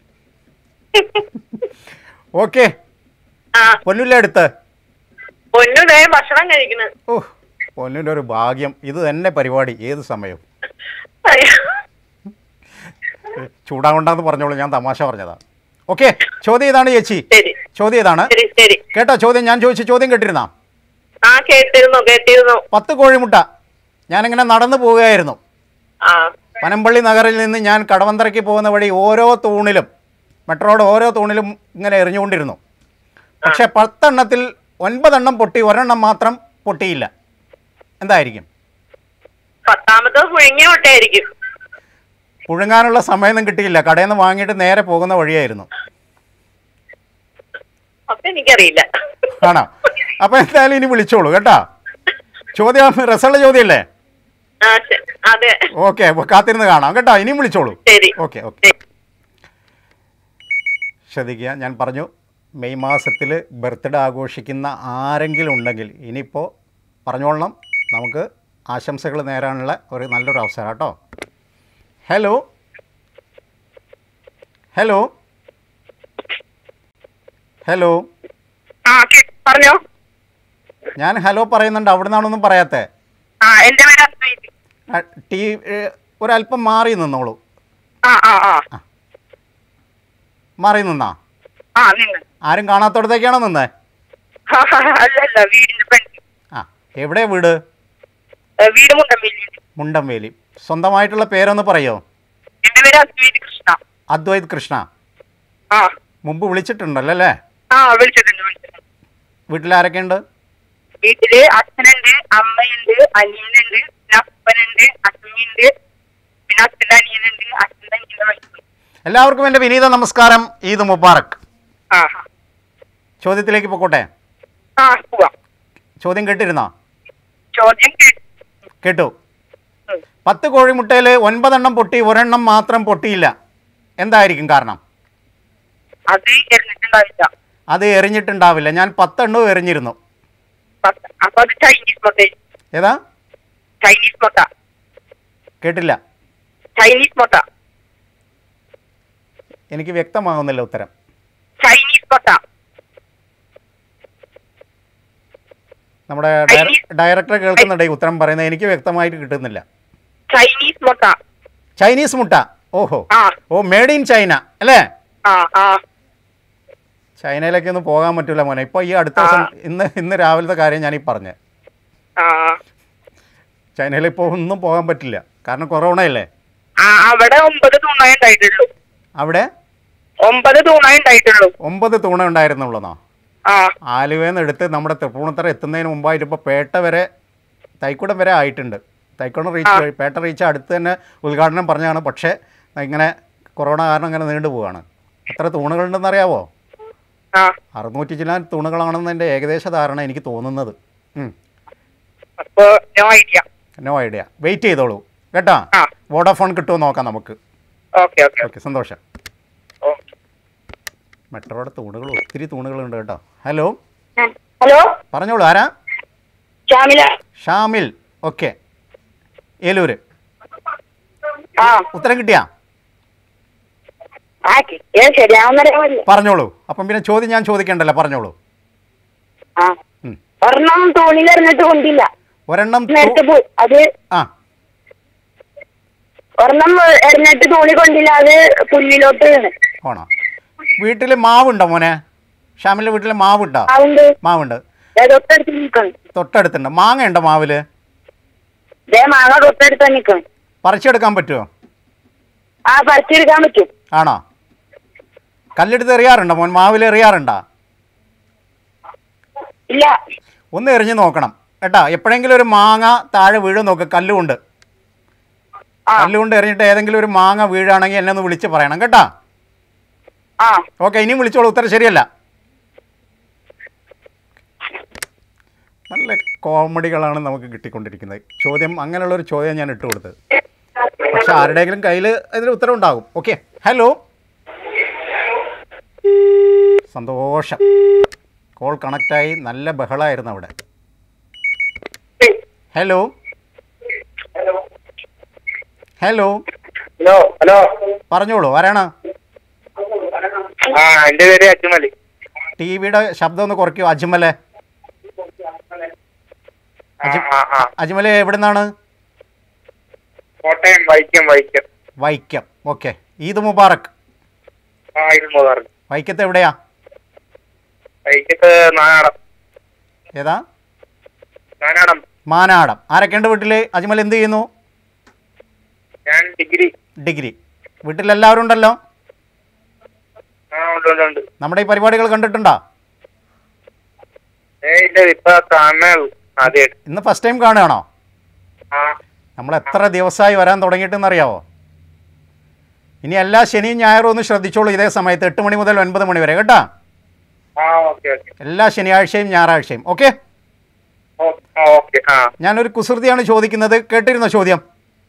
S1: ഓക്കെ, പൊന്നുല്ലേ അടുത്ത്?
S4: പൊന്നുടേ ഭക്ഷണം കഴിക്കുന്നു.
S1: ഓ, പൊന്നിൻ്റെ ഒരു ഭാഗ്യം. ഇത് തന്നെ പരിപാടി ഏത് സമയവും. ചൂടാവണ്ടെന്ന് പറഞ്ഞോളൂ, ഞാൻ തമാശ പറഞ്ഞതാ. ഓക്കെ, ചോദ്യം ഇതാണ് ചേച്ചി.
S4: ശരി
S1: ചോദ്യം ഇതാണ്.
S4: ശരി ശരി.
S1: കേട്ടോ ചോദ്യം? ഞാൻ ചോദിച്ച ചോദ്യം കേട്ടിരുന്നാ?
S4: ആ കേട്ടിരുന്നു
S1: 10 കോഴിമുട്ട. ഞാനിങ്ങനെ നടന്നു പോവുകയായിരുന്നു.
S4: ആ
S1: പനമ്പള്ളി നഗറിൽ നിന്ന് ഞാൻ കടവന്തറയ്ക്ക് പോകുന്ന വഴി ഓരോ തൂണിലും, മെട്രോയുടെ ഓരോ തൂണിലും ഇങ്ങനെ എറിഞ്ഞുകൊണ്ടിരുന്നു. പക്ഷെ 10 എണ്ണത്തിൽ 9 എണ്ണം പൊട്ടി, ഒരെണ്ണം മാത്രം പൊട്ടിയില്ല. എന്തായിരിക്കും?
S4: 10ാമത്തെ പുഴുങ്ങിയ മുട്ടയായിരിക്കും.
S1: പുഴുങ്ങാനുള്ള സമയമൊന്നും കിട്ടിയില്ല. കടയിൽ നിന്ന് വാങ്ങിയിട്ട് നേരെ പോകുന്ന വഴിയായിരുന്നു.
S4: അപ്പൊ എനിക്കറിയില്ല.
S1: ആണോ? അപ്പോൾ എന്തായാലും ഇനി വിളിച്ചോളൂ കേട്ടോ. ചോദ്യം രസമുള്ള ചോദ്യമല്ലേ?
S4: ആ അതെ.
S1: ഓക്കെ, അപ്പോൾ കാത്തിരുന്ന് കാണാം കേട്ടോ. ഇനിയും വിളിച്ചോളൂ.
S4: ശരി.
S1: Okay okay. ശ്രദ്ധിക്കുക, ഞാൻ പറഞ്ഞു മെയ് മാസത്തിൽ ബർത്ത്ഡേ ആഘോഷിക്കുന്ന ആരെങ്കിലും ഉണ്ടെങ്കിൽ ഇനിയിപ്പോൾ പറഞ്ഞോളണം. നമുക്ക് ആശംസകൾ നേരാനുള്ള ഒരു നല്ലൊരു അവസരം കേട്ടോ. Hello hello hello.
S3: ആ പറഞ്ഞോ.
S1: ഞാൻ ഹലോ പറയുന്നുണ്ട്, അവിടെ നിന്നാണൊന്നും പറയാത്തേ.
S3: ആ എന്റെ പേര് അദ്വൈത്.
S1: ടീ ഒരല്പം മാറി നിന്നോളൂ.
S3: ആ ആ ആ
S1: മാറി നിന്നാ?
S3: ആ നിന്ന്.
S1: ആരും കാണാത്തോടത്തേക്കാണോ നിന്നേ?
S3: അല്ലല്ല, വീടിന്റെ ഫ്രണ്ട്.
S1: ആ, എവിടെയാ വീട്?
S3: വീട് മുണ്ടംവേലി.
S1: മുണ്ടംവേലി. സ്വന്തമായിട്ടുള്ള പേരൊന്ന് പറയോ?
S3: എന്റെ പേര് അദ്വൈത് കൃഷ്ണ.
S1: അദ്വൈത് കൃഷ്ണ.
S3: ആ
S1: മുമ്പ് വിളിച്ചിട്ടുണ്ടല്ലോ അല്ലേ?
S3: ആ വിളിച്ചിട്ടുണ്ട്.
S1: വീട്ടിലാരൊക്കെ ഉണ്ട്?
S3: വീട്ടില് അച്ഛനുണ്ട്, അമ്മയുണ്ട്, അനിയനുണ്ട്, പിന്നെ അപ്പനുണ്ട്, അച്ഛനുണ്ട്, പിന്നെ അച്ഛൻ്റെ അനിയനുണ്ട്, അച്ഛൻ്റെ അനിയന്റെ വൈഫ്.
S1: എല്ലാവർക്കും എൻ്റെ വിനീത നമസ്കാരം. ഈദ് മുബാറക്.
S3: ആ
S1: ചോദ്യത്തിലേക്ക് പോയിക്കോട്ടെ.
S3: ആ പോവാം.
S1: ചോദ്യം കേട്ടിരുന്നോ?
S3: ചോദ്യം
S1: കേട്ടു. 10 കോഴിമുട്ടയിൽ 9 എണ്ണം പൊട്ടി, ഒരെണ്ണം മാത്രം പൊട്ടിയില്ല. എന്തായിരിക്കും കാരണം?
S3: അത് എറിഞ്ഞിട്ടുണ്ടാവില്ല.
S1: അത് എറിഞ്ഞിട്ടുണ്ടാവില്ല. ഞാൻ 10 എണ്ണവും എറിഞ്ഞിരുന്നു.
S3: അപ്പൊ അത് ചൈനീസ് മുട്ട.
S1: ഏതാ?
S3: ചൈനീസ് മുട്ട.
S1: കേട്ടില്ല.
S3: ചൈനീസ് മുട്ട.
S1: എനിക്ക് വ്യക്തമാകുന്നില്ല ഉത്തരം.
S3: ചൈനീസ് മുട്ട.
S1: നമ്മുടെ ഡയറക്ടർ കേൾക്കുന്നുണ്ട് ഈ ഉത്തരം പറയുന്നത്. എനിക്ക് വ്യക്തമായിട്ട് കിട്ടുന്നില്ല.
S3: ചൈനീസ് മുട്ട.
S1: ചൈനീസ് മുട്ട. ഓഹോ,
S3: ആ
S1: ഓ, മെയ്ഡ് ഇൻ ചൈന അല്ലേ?
S3: ആ ആ
S1: ചൈനയിലേക്കൊന്നും പോകാൻ പറ്റില്ല മോനെ. ഇപ്പോൾ ഈ അടുത്ത ദിവസം ഇന്ന് രാവിലത്തെ കാര്യം ഞാനീ പറഞ്ഞത്.
S3: ആ
S1: ചൈനയിൽ ഇപ്പോൾ ഒന്നും പോകാൻ പറ്റില്ല, കാരണം കൊറോണയല്ലേ.
S3: അവിടെ 9 തൂണേ ഉണ്ടായിട്ടുള്ളൂ.
S1: അവിടെ
S3: 9 തൂണേ ഉണ്ടായിട്ടുള്ളൂ.
S1: 9 തൂണ ഉണ്ടായിരുന്നുള്ളൂന്നോ?
S3: ആ
S1: ആലുവയിൽ എടുത്ത് നമ്മുടെ തൃപ്പൂണിത്തറ എത്തുന്നതിന് മുമ്പായിട്ട് ഇപ്പോൾ പേട്ട വരെ, തൈക്കുടം വരെ ആയിട്ടുണ്ട്. തൈക്കുടം റീച്ച്, പേട്ട റീച്ച് അടുത്ത് തന്നെ ഉദ്ഘാടനം പറഞ്ഞാണ്. പക്ഷേ ഇങ്ങനെ കൊറോണ കാരണം ഇങ്ങനെ നീണ്ടു പോവുകയാണ്. എത്ര തൂണുകളുണ്ടെന്ന് അറിയാവോ? 600 ചില്ലാൻ തൂണുകളാണെന്ന് എൻ്റെ ഏകദേശ ധാരണ എനിക്ക് തോന്നുന്നത്. No idea. വെയിറ്റ് ചെയ്തോളൂ കേട്ടോ. വോഡാഫോൺ കിട്ടുമോ നോക്കാം നമുക്ക്. ഓക്കെ, സന്തോഷം. മെട്രോയുടെ തൂണുകൾ, ഒത്തിരി തൂണുകളുണ്ട് കേട്ടോ. ഹലോ
S2: ഹലോ,
S1: പറഞ്ഞോളൂ. ആരാ? ഷാമിൽ. ഓക്കെ, ഏലൂര്. ഉത്തരം കിട്ടിയാ? പറഞ്ഞോളൂ. അപ്പം പിന്നെ ചോദ്യം ഞാൻ ചോദിക്കണ്ടല്ലോ, പറഞ്ഞോളൂ.
S2: ഒരെണ്ണം തൂണിൽ എറിഞ്ഞിട്ട് കൊണ്ടില്ല.
S1: ഒരെണ്ണം
S2: അത് ഒരെണ്ണം എറിഞ്ഞിട്ട് തൂണി കൊണ്ടില്ല, അത് പുല്ലിലോട്ട് വീണ്.
S1: ആണോ? വീട്ടിൽ മാവുണ്ടോ മോനെ? ഷാമിലെ വീട്ടിൽ മാവുണ്ടോ? മാവുണ്ട്. തൊട്ടടുത്തുണ്ട്. മാങ്ങ ഉണ്ടോ മാവില്?
S2: മാങ്ങ തൊട്ടടുത്ത് നിൽക്കും.
S1: പറിച്ചെടുക്കാൻ പറ്റുമോ?
S2: ആ, പറിച്ചെടുക്കാൻ പറ്റും.
S1: ആണോ? കല്ലെടുത്ത് എറിയാറുണ്ടോ മോൻ? മാവിൽ എറിയാറുണ്ടോ?
S2: ഇല്ല.
S1: ഒന്ന് എറിഞ്ഞ് നോക്കണം കേട്ടാ. എപ്പോഴെങ്കിലും ഒരു മാങ്ങ താഴെ വീഴും നോക്ക്, കല്ലുകൊണ്ട്. കല്ലുകൊണ്ട് എറിഞ്ഞിട്ട് ഏതെങ്കിലും ഒരു മാങ്ങ വീഴാണെങ്കിൽ എന്നെ ഒന്ന് വിളിച്ച് പറയണം കേട്ടാ. ഓക്കെ, ഇനിയും വിളിച്ചോളൂ. ഉത്തരം ശരിയല്ല. നല്ല കോമഡികളാണ് നമുക്ക് കിട്ടിക്കൊണ്ടിരിക്കുന്നത്. ചോദ്യം അങ്ങനെയുള്ളൊരു ചോദ്യം ഞാൻ ഇട്ട് കൊടുത്തത്. പക്ഷെ ആരുടെയെങ്കിലും കയ്യിൽ അതിന് ഉത്തരം ഉണ്ടാകും. Okay, hello. സന്തോഷം, കോൾ കണക്റ്റായി. നല്ല ബഹളമായിരുന്നു അവിടെ. ഹലോ ഹലോ
S3: ഹലോ
S1: പറഞ്ഞോളൂ. ആരാണ്?
S3: എന്റെ പേര് അജ്മൽ.
S1: ടിവിയുടെ ശബ്ദം ഒന്ന് കുറയ്ക്കൂ. അജ്മലെ. അജ്മലെ എവിടുന്നാണ്?
S3: കോട്ടയം വൈക്കം.
S1: വൈക്കം. ഓക്കെ, ഈദ് മുബാറക്. വൈക്കത്ത് എവിടെയാ?
S3: വൈക്കത്ത് നാനാടം.
S1: ഏതാ?
S3: നാനാടം.
S1: മാനാടം. ആരൊക്കെയുണ്ട് വീട്ടിൽ? അജ്മൽ എന്ത് ചെയ്യുന്നു?
S3: ഞാൻ
S1: ഡിഗ്രി. വീട്ടിലെല്ലാവരും ഉണ്ടല്ലോ?
S3: ഉണ്ട്.
S1: നമ്മുടെ ഈ പരിപാടികൾ കണ്ടിട്ടുണ്ടോ? ഇന്ന് ഫസ്റ്റ് ടൈം കാണുകയാണോ? നമ്മൾ എത്ര ദിവസമായി വരാൻ തുടങ്ങിയിട്ടെന്നറിയാവോ? ഇനി എല്ലാ ശനിയും ഞായറും ഒന്ന് ശ്രദ്ധിച്ചോളൂ, ഇതേ സമയത്ത് 8 മണി മുതൽ 9 മണി വരെ കേട്ടോ. എല്ലാ ശനിയാഴ്ചയും ഞായറാഴ്ചയും. ഓക്കെ. ഞാനൊരു കുസൃതിയാണ് ചോദിക്കുന്നത്, കേട്ടിരുന്നോ ചോദ്യം?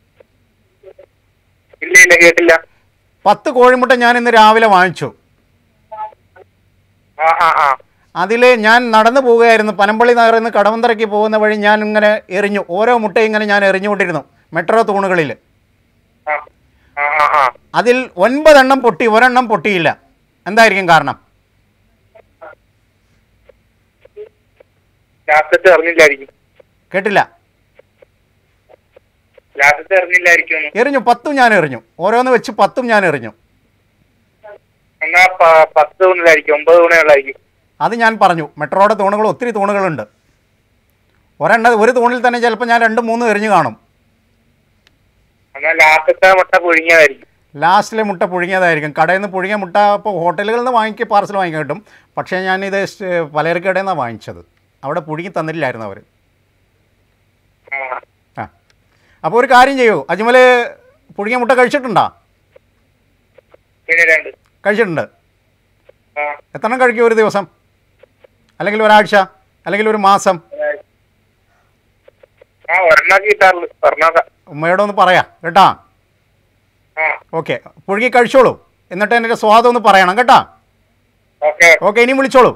S3: ഇല്ല, കേട്ടില്ല.
S1: 10 കോഴിമുട്ട ഞാൻ ഇന്ന് രാവിലെ വാങ്ങിച്ചു. അതിൽ ഞാൻ നടന്നു പോവുകയായിരുന്നു, പനമ്പള്ളി നഗറിൽ നിന്ന് കടവന്തറയ്ക്ക് പോകുന്ന വഴി ഞാൻ ഇങ്ങനെ എറിഞ്ഞു. ഓരോ മുട്ടയും ഇങ്ങനെ ഞാൻ എറിഞ്ഞുകൊണ്ടിരുന്നു മെട്രോ തൂണുകളിൽ. അതിൽ 9 എണ്ണം പൊട്ടി, ഒരെണ്ണം പൊട്ടിയില്ല. എന്തായിരിക്കും കാരണം? കേട്ടില്ല. എറിഞ്ഞു, 10 ഞാൻ എറിഞ്ഞു. ഓരോന്ന് വെച്ച് 10 ഞാൻ എറിഞ്ഞു. അത് ഞാൻ പറഞ്ഞു. മെട്രോയുടെ തൂണുകൾ ഒത്തിരി തൂണുകളുണ്ട്. ഒരു തൂണിൽ തന്നെ ചിലപ്പോൾ ഞാൻ 2-3 എറിഞ്ഞു കാണും. ലാസ്റ്റിലെ മുട്ട പുഴുങ്ങിയതായിരിക്കും. കടയിൽ നിന്ന് പുഴുങ്ങിയ മുട്ട ഇപ്പോൾ ഹോട്ടലുകളിൽ നിന്ന് പാർസൽ വാങ്ങിക്കാൻ കിട്ടും. പക്ഷേ ഞാനിത് പലചരക്കടയിൽ നിന്നാണ് വാങ്ങിച്ചത്. അവിടെ പുഴുങ്ങി തന്നില്ലായിരുന്നു അവർ. ആ, അപ്പോൾ ഒരു കാര്യം ചെയ്യൂ, അജ്മൽ പുഴുങ്ങിയ മുട്ട കഴിച്ചിട്ടുണ്ടോ? കഴിച്ചിട്ടുണ്ട്. എത്ര എണ്ണം കഴിക്കും ഒരു ദിവസം, അല്ലെങ്കിൽ ഒരാഴ്ച, അല്ലെങ്കിൽ ഒരു മാസം? ഉമ്മയോടൊന്ന് പറയാം കേട്ടാ. ഓക്കെ, പുഴുങ്ങി കഴിച്ചോളൂ, എന്നിട്ട് എൻ്റെ സ്വാദം ഒന്ന് പറയണം കേട്ടാ. ഓക്കെ, ഇനിയും വിളിച്ചോളൂ.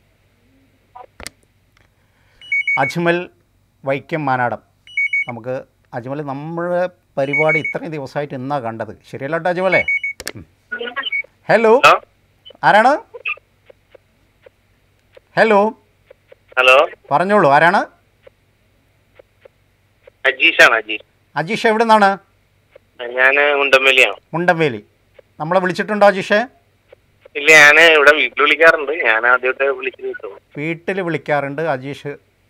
S1: അജ്മൽ, വൈക്കം, മാനാടം. നമുക്ക് അജ്മൽ നമ്മുടെ പരിപാടി ഇത്രയും ദിവസമായിട്ട് ഇന്നാ കണ്ടത്. ശരിയല്ല കേട്ടോ അജ്മലേ? ഹലോ, ആരാണ്? ഹലോ പറഞ്ഞോളൂ, ആരാണ്? അജീഷ് എവിടെ നിന്നാണ്?
S5: ഞാൻ
S1: മുണ്ടംവേലി. നമ്മളെ വിളിച്ചിട്ടുണ്ടോ അജീഷേ?
S5: ഇല്ല, ഞാൻ ഇവിടെ വീട്ടിൽ വിളിക്കാറുണ്ട്. ഞാൻ ആദ്യമായിട്ട് വിളിച്ചിട്ട്
S1: വീട്ടിൽ വിളിക്കാറുണ്ട് അജീഷ്.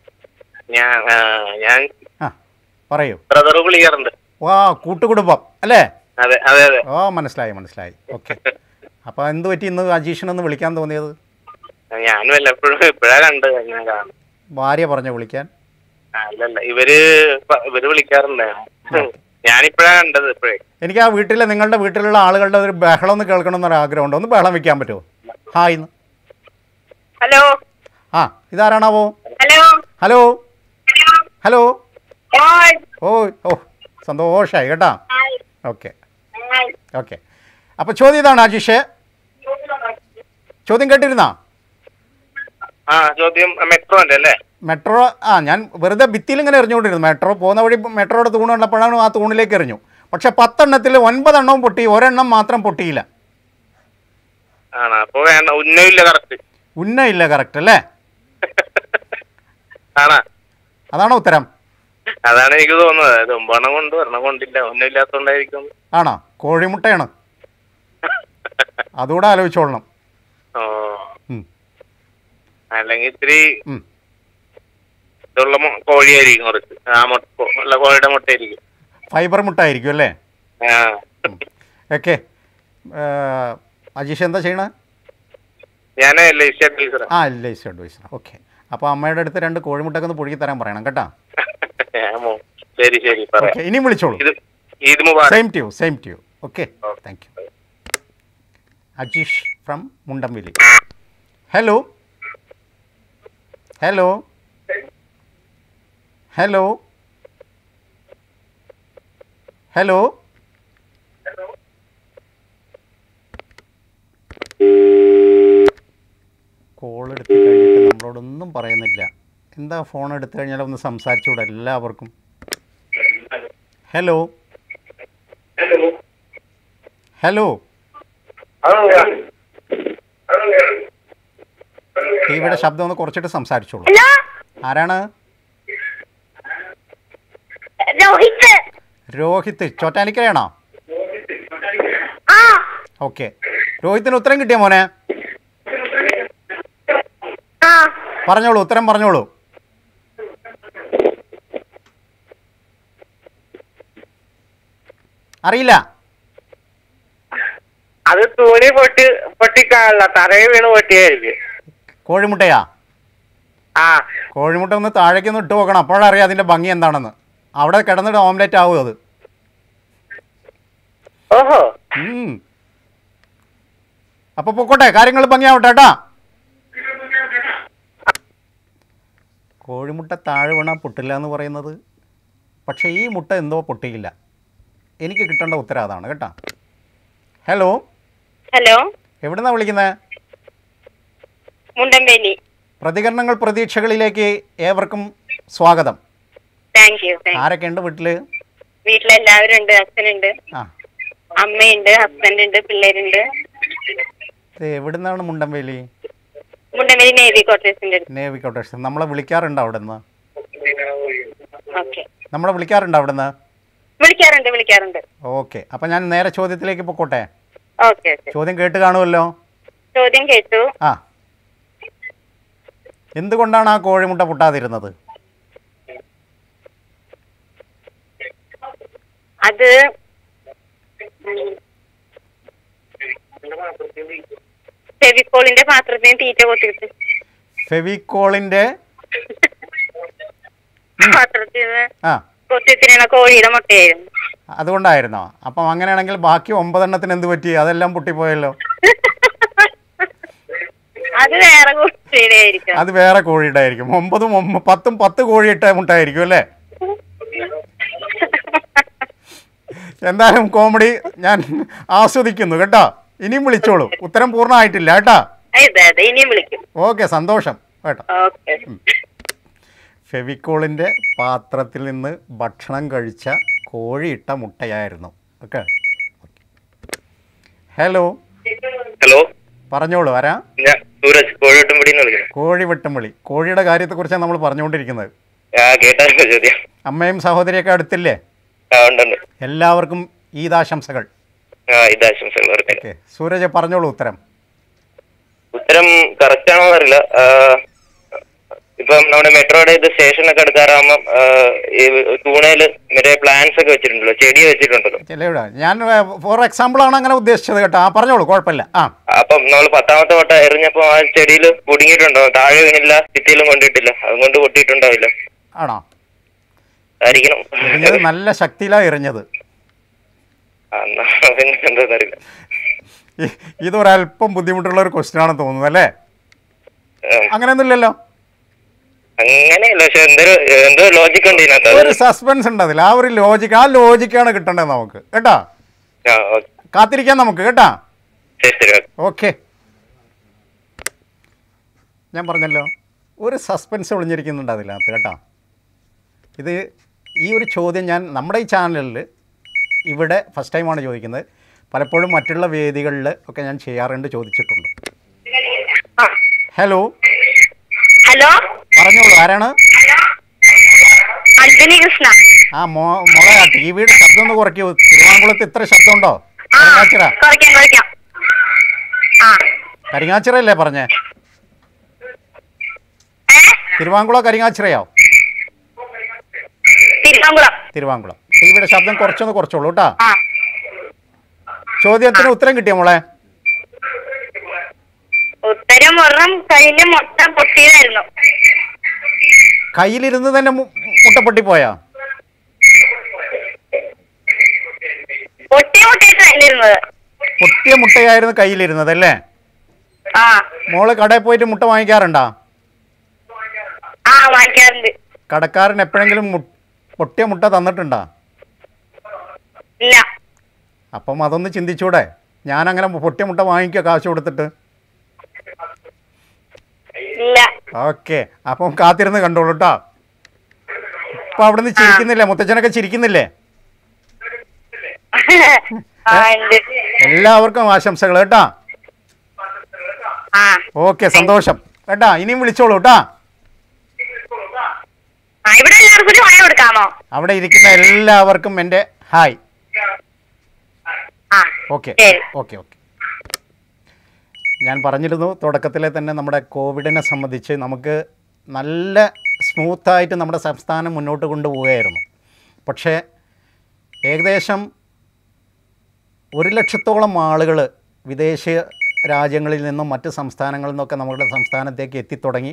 S5: ഞാൻ
S1: പറയൂ.
S5: ബ്രദർ വിളിക്കാറുണ്ട്.
S1: വാ, കൂട്ടുകുടുംബം അല്ലേ?
S5: അതെ അതെ അതെ.
S1: ഓ, മനസ്സിലായി. ഓക്കെ. അപ്പോൾ എന്ത് പറ്റി ഇന്ന് അജീഷിനൊന്ന് വിളിക്കാൻ തോന്നിയത്?
S5: ഞാനും എപ്പോഴും ഇപ്പോഴാ കണ്ട്.
S1: ഭാര്യ പറഞ്ഞോ വിളിക്കാൻ?
S5: അല്ലല്ല, ഇവര് വിളിക്കാറുണ്ട്. ഞാനിപ്പോഴാ കണ്ടത്. ഇപ്പോഴേ എനിക്ക്
S1: ആ നിങ്ങളുടെ വീട്ടിലുള്ള ആളുകളുടെ ഒരു ബഹളം ഒന്ന് കേൾക്കണം എന്നൊരു ആഗ്രഹമുണ്ട്. ഒന്ന് ബഹളം വെക്കാൻ പറ്റുമോ? ഹായ്.
S4: ഹലോ.
S1: ആ, ഇതാരാണാവോ?
S4: ഹലോ.
S1: ഹലോ. ഓ, സന്തോഷമായി കേട്ടാ. ഓക്കെ. അപ്പോൾ ചോദ്യം ഇതാണ് അജീഷേ. ചോദ്യം കേട്ടിരുന്നാ?
S5: ചോദ്യം മെട്രോ അല്ലേ?
S1: മെട്രോ. ഞാൻ വെറുതെ ഭിത്തിയിൽ ഇങ്ങനെ എറിഞ്ഞുകൊണ്ടിരുന്നു. മെട്രോ പോകുന്ന വഴി മെട്രോയുടെ തൂണ് കണ്ടപ്പോഴാണ് ആ തൂണിലേക്ക് എറിഞ്ഞു. പക്ഷെ 10 എണ്ണത്തിൽ 9 എണ്ണവും പൊട്ടി, ഒരെണ്ണം മാത്രം പൊട്ടിയില്ല. ഉന്നയില്ല. കറക്റ്റ് അല്ലേ? അതാണോ ഉത്തരം?
S5: അതാണ് എനിക്ക് തോന്നുന്നത്. 9 കൊണ്ട് ഒരെണ്ണം കൊണ്ടില്ല, ഒന്നുമില്ലാത്തോണ്ടായിരിക്കും.
S1: ആണോ? കോഴിമുട്ടയാണ്. അതുകൂടെ ആലോചിച്ചോളണം.
S5: അല്ലെങ്കിൽ ഇത്തിരി ഇതുള്ള കോഴിയായിരിക്കും, കുറച്ച് കോഴിയുടെ മുട്ടയായിരിക്കും.
S1: ഫൈബർ മുട്ട ആയിരിക്കും അല്ലേ? ഓക്കെ. അജീഷ് എന്താ ചെയ്യണേ?
S5: ഞാൻ LIC advisor.
S1: LIC advisor. Okay. അപ്പോൾ അമ്മയുടെ അടുത്ത് 2 കോഴിമുട്ടൊക്കെ ഒന്ന് പുഴുകി തരാൻ പറയണം കേട്ടാ.
S5: ശരി.
S1: ഓക്കെ, ഇനിയും വിളിച്ചോളൂ. Same to you. Okay, thank you. Ajeesh from Mundamveli. Hello. Call എടുത്ത് കഴിഞ്ഞിട്ട് നമ്മളോടൊന്നും പറയുന്നില്ല. എന്താ, ഫോൺ എടുത്തു കഴിഞ്ഞാൽ ഒന്ന് സംസാരിച്ചുകൂടെ എല്ലാവർക്കും? ഹലോ. ടിവിയുടെ ശബ്ദം ഒന്ന് കുറച്ചിട്ട് സംസാരിച്ചോളൂ. ആരാണ്? രോഹിത്. ചോറ്റാനിക്കരയാണോ? ഓക്കെ. രോഹിത്തിന് ഉത്തരം കിട്ടിയ മോനെ? പറഞ്ഞോളൂ, ഉത്തരം പറഞ്ഞോളൂ. അറിയില്ല.
S3: അത് തൂണി പൊട്ടിക്കാനുള്ള തറയിൽ വീണ് പൊട്ടിയായിരിക്കും.
S1: കോഴിമുട്ടയാ?
S3: ആ,
S1: കോഴിമുട്ട ഒന്ന് താഴേക്കൊന്ന് ഇട്ട് നോക്കണം, അപ്പോഴറിയാം അതിൻ്റെ ഭംഗി എന്താണെന്ന്. അവിടെ കിടന്നിട്ട് ഓംലെറ്റ് ആവും അത്.
S3: ഓഹോ.
S1: അപ്പോൾ പൊക്കോട്ടെ, കാര്യങ്ങൾ ഭംഗിയാവട്ടെ കേട്ടാ. കോഴിമുട്ട താഴെ വീണാൽ പൊട്ടില്ല എന്ന് പറയുന്നത്, പക്ഷേ ഈ മുട്ട എന്തോ പൊട്ടിയില്ല. എനിക്ക് കിട്ടേണ്ട ഉത്തരം അതാണ് കേട്ടോ. ഹലോ.
S4: ഹലോ,
S1: എവിടുന്നാണ് വിളിക്കുന്നത്?
S4: മുണ്ടമ്പേലി.
S1: പ്രതികരണങ്ങൾ പ്രതീക്ഷകളിലേക്ക് ഏവർക്കും സ്വാഗതം.
S4: Thank you.
S1: ആരൊക്കെ ഉണ്ട് വീട്ടിൽ?
S4: വീട്ടിലെല്ലാവരും ഉണ്ട്. അച്ഛനുണ്ട്,
S1: ആ,
S4: അമ്മയുണ്ട്, ഹസ്ബൻഡ് ഉണ്ട്, പിള്ളേരുണ്ട്.
S1: ഇത് എവിടുന്നാണ് മുണ്ടമ്പേലി?
S4: മുണ്ടമ്പേലി നേവി ക്വാർട്ടേഴ്സിന്റെ അടുത്ത്.
S1: Navy quarters. നമ്മളെ വിളിക്കാറുണ്ട് അവിടെ നിന്ന്?
S4: ഓക്കെ.
S1: നമ്മളെ വിളിക്കാറുണ്ട് അവിടെ നിന്ന്?
S4: വിളിക്കാറുണ്ട്.
S1: ഓക്കെ, അപ്പം ഞാൻ നേരെ ചോദ്യത്തിലേക്ക് പൊക്കോട്ടെ.
S4: ഓക്കെ.
S1: ചോദ്യം കേട്ട് കാണുമല്ലോ?
S4: ചോദ്യം കേട്ടു.
S1: ആ, എന്തുകൊണ്ടാണ് ആ കോഴിമുട്ട പൊട്ടാതിരുന്നത്?
S4: അത് ഫെവിക്കോളിന്റെ പാത്രത്തിന് തീറ്റ കൊത്തിട്ട്
S1: ഫെവിക്കോളിൻ്റെ
S4: പാത്രത്തിൽ
S1: ആ,
S4: കൊത്തിത്തിരണ കോഴിയുടെ മുട്ടയായിരുന്നു.
S1: അതുകൊണ്ടായിരുന്നോ? അപ്പം അങ്ങനെയാണെങ്കിൽ ബാക്കി 9 എന്ത് പറ്റി? അതെല്ലാം പൊട്ടിപ്പോയല്ലോ.
S4: അത് വേറെ കോഴിയുടെ ആയിരിക്കും.
S1: അത് വേറെ കോഴിയുടെ ആയിരിക്കും. 9ഉം 10ഉം 10 കോഴിയിട്ട മുട്ടായിരിക്കും അല്ലേ? എന്തായാലും കോമഡി ഞാൻ ആസ്വദിക്കുന്നു കേട്ടോ. ഇനിയും വിളിച്ചോളൂ, ഉത്തരം പൂർണ്ണമായിട്ടില്ല കേട്ടോ.
S4: ഇനിയും വിളിക്കും.
S1: ഓക്കെ, സന്തോഷം കേട്ടോ.
S4: ഓക്കെ.
S1: ഫെവിക്കോളിൻ്റെ പാത്രത്തിൽ നിന്ന് ഭക്ഷണം കഴിച്ച കോഴിയിട്ട മുട്ടയായിരുന്നു. ഓക്കെ. ഹലോ.
S5: ഹലോ,
S1: പറഞ്ഞോളൂ, ആരാ?
S5: ഞാൻ സൂരജ്, കോഴിവെട്ടുംപടിന്ന് വിളിക്കുന്നത്.
S1: കോഴി വെട്ടുംവിളി. കോഴിയുടെ കാര്യത്തെക്കുറിച്ചാണ് നമ്മൾ പറഞ്ഞുകൊണ്ടിരിക്കുന്നത്.
S5: കേട്ടായിരുന്നു ചോദ്യം.
S1: അമ്മയും സഹോദരിയൊക്കെ അടുത്തില്ലേ?
S5: ഉണ്ടുണ്ട്.
S1: എല്ലാവർക്കും ഈദാശംസകൾ.
S5: ഇതാശംസകൾ.
S1: ഓക്കെ, സൂരജ് പറഞ്ഞോളൂ ഉത്തരം.
S5: ഉത്തരം കറക്റ്റ് ആണോ എന്നറിയില്ല. ഇപ്പം നമ്മുടെ മെട്രോയുടെ ഇത് സ്റ്റേഷനൊക്കെ എടുക്കാറാകുമ്പം ഈ തൂണയില് മറ്റേ പ്ലാന്റ്സ് ഒക്കെ വെച്ചിട്ടുണ്ടല്ലോ, ചെടി വെച്ചിട്ടുണ്ടല്ലോ.
S1: ചിലവിടെ ഞാൻ ഫോർ എക്സാമ്പിൾ ആണ് അങ്ങനെ ഉദ്ദേശിച്ചത് കേട്ടോ. ആ, പറഞ്ഞോളൂ, കുഴപ്പമില്ല. ആ,
S5: അപ്പം നമ്മൾ 10ാമത്തെ വട്ടം എറിഞ്ഞപ്പോ ആ ചെടിയിൽ കുടുങ്ങിയിട്ടുണ്ടോ? താഴെ വീണില്ല, ഭിത്തിയിലും കൊണ്ടിട്ടില്ല, അതുകൊണ്ട് പൊട്ടിയിട്ടുണ്ടാവില്ല.
S1: ആണോ?
S5: ആയിരിക്കണം.
S1: എറിഞ്ഞത് നല്ല ശക്തിയിലാണ് എറിഞ്ഞത്.
S5: എന്താന്നറിയില്ല.
S1: ഇതൊരല്പം ബുദ്ധിമുട്ടുള്ള ഒരു ക്വസ്റ്റ്യൻ ആണെന്ന് തോന്നുന്നു അല്ലേ? അങ്ങനെയൊന്നുമില്ലല്ലോ.
S5: അങ്ങനെയല്ല, പക്ഷെ എന്തോ ലോജിക് ഉണ്ട് ഇതിനകത്ത്.
S1: ഒരു സസ്പെൻസ് ഉണ്ട് അതിൽ. ആ ഒരു ലോജിക്ക്, ആ ലോജിക്കാണ് കിട്ടേണ്ടത് നമുക്ക് കേട്ടോ. കാത്തിരിക്കാം നമുക്ക് കേട്ടാ. ഓക്കെ, ഞാൻ പറഞ്ഞല്ലോ ഒരു സസ്പെൻസ് ഒളിഞ്ഞിരിക്കുന്നുണ്ട് അതിനകത്ത് കേട്ടോ. ഈ ഒരു ചോദ്യം ഞാൻ നമ്മുടെ ഈ ചാനലിൽ ഇവിടെ ഫസ്റ്റ് ടൈമാണ് ചോദിക്കുന്നത്. പലപ്പോഴും മറ്റുള്ള വേദികളിൽ ഒക്കെ ഞാൻ ചെയ്യാറുണ്ട്, ചോദിച്ചിട്ടുണ്ട്. ഹലോ.
S4: ഹലോ,
S1: പറഞ്ഞോളൂ, ആരാണ്?
S4: അഞ്ജലി കൃഷ്ണ.
S1: ആ, മോളെ ടി വിയുടെ ശബ്ദം ഒന്ന് കുറയ്ക്കൂ. തിരുവാങ്കുളത്ത് ഇത്ര ശബ്ദമുണ്ടോ? കരിങ്ങാച്ചിറ. കരിങ്ങാച്ചിറ അല്ലേ പറഞ്ഞേ? തിരുവാങ്കുളം കരിങ്ങാച്ചിറയോ? തിരുവാങ്കുളം. ടി വിയുടെ ശബ്ദം കുറച്ചൊന്ന് കുറച്ചോളൂ കേട്ടോ. ചോദ്യത്തിന് ഉത്തരം കിട്ടിയോ മോളെ?
S4: ഉത്തരം ഒരെണ്ണം കയ്യില് മുട്ട പൊട്ടിയതായിരുന്നു.
S1: കയ്യിലിരുന്ന് തന്നെ മുട്ട പൊട്ടിപ്പോയാ? പൊട്ടിയ മുട്ടയായിരുന്നു കയ്യിലിരുന്നത് അല്ലേ? മോള് കടയിൽ പോയിട്ട് മുട്ട വാങ്ങിക്കാറുണ്ടോ?
S4: വാങ്ങിക്കാറുണ്ട്.
S1: കടക്കാരൻ എപ്പോഴെങ്കിലും പൊട്ടിയ മുട്ട തന്നിട്ടുണ്ടോ?
S4: ഇല്ല.
S1: അപ്പം അതൊന്ന് ചിന്തിച്ചൂടെ? ഞാനങ്ങനെ പൊട്ടിയ മുട്ട വാങ്ങിക്കുക കാശ് കൊടുത്തിട്ട്?
S4: ഇല്ല.
S1: ഓക്കെ, അപ്പം കാത്തിരുന്ന് കണ്ടോളൂ കേട്ടോ. ഇപ്പൊ അവിടുന്ന് ചിരിക്കുന്നില്ലേ? മുത്തച്ഛനൊക്കെ ചിരിക്കുന്നില്ലേ? എല്ലാവർക്കും ആശംസകൾ കേട്ടാ. ഓക്കെ, സന്തോഷം കേട്ടാ. ഇനിയും വിളിച്ചോളൂ കേട്ടാ. അവിടെ ഇരിക്കുന്ന എല്ലാവർക്കും എൻ്റെ ഹായ്. Okay okay okay. ഞാൻ പറഞ്ഞിരുന്നു തുടക്കത്തിലെ തന്നെ നമ്മുടെ കോവിഡിനെ സംബന്ധിച്ച് നമുക്ക് നല്ല സ്മൂത്തായിട്ട് നമ്മുടെ സംസ്ഥാനം മുന്നോട്ട് കൊണ്ടുപോവുകയായിരുന്നു. പക്ഷേ ഏകദേശം 1,00,000-ഓളം ആളുകൾ വിദേശ രാജ്യങ്ങളിൽ നിന്നും മറ്റ് സംസ്ഥാനങ്ങളിൽ നിന്നൊക്കെ നമ്മുടെ സംസ്ഥാനത്തേക്ക് എത്തിത്തുടങ്ങി.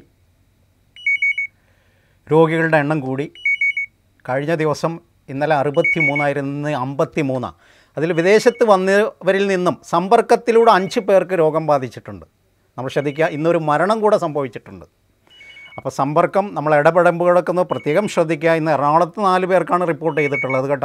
S1: രോഗികളുടെ എണ്ണം കൂടി. കഴിഞ്ഞ ദിവസം ഇന്നലെ 63 ഇന്ന് 53. അതിൽ വിദേശത്ത് വന്നവരിൽ നിന്നും സമ്പർക്കത്തിലൂടെ 5 പേർക്ക് രോഗം ബാധിച്ചിട്ടുണ്ട്. നമ്മൾ ശ്രദ്ധിക്കുക, ഇന്നൊരു മരണം കൂടെ സംഭവിച്ചിട്ടുണ്ട്. അപ്പോൾ സമ്പർക്കം നമ്മൾ ഇടപെടുമ്പോഴൊക്കെ ഒന്ന് പ്രത്യേകം ശ്രദ്ധിക്കുക. ഇന്ന് എറണാകുളത്ത് 4 പേർക്കാണ് റിപ്പോർട്ട് ചെയ്തിട്ടുള്ളത് കേട്ടോ.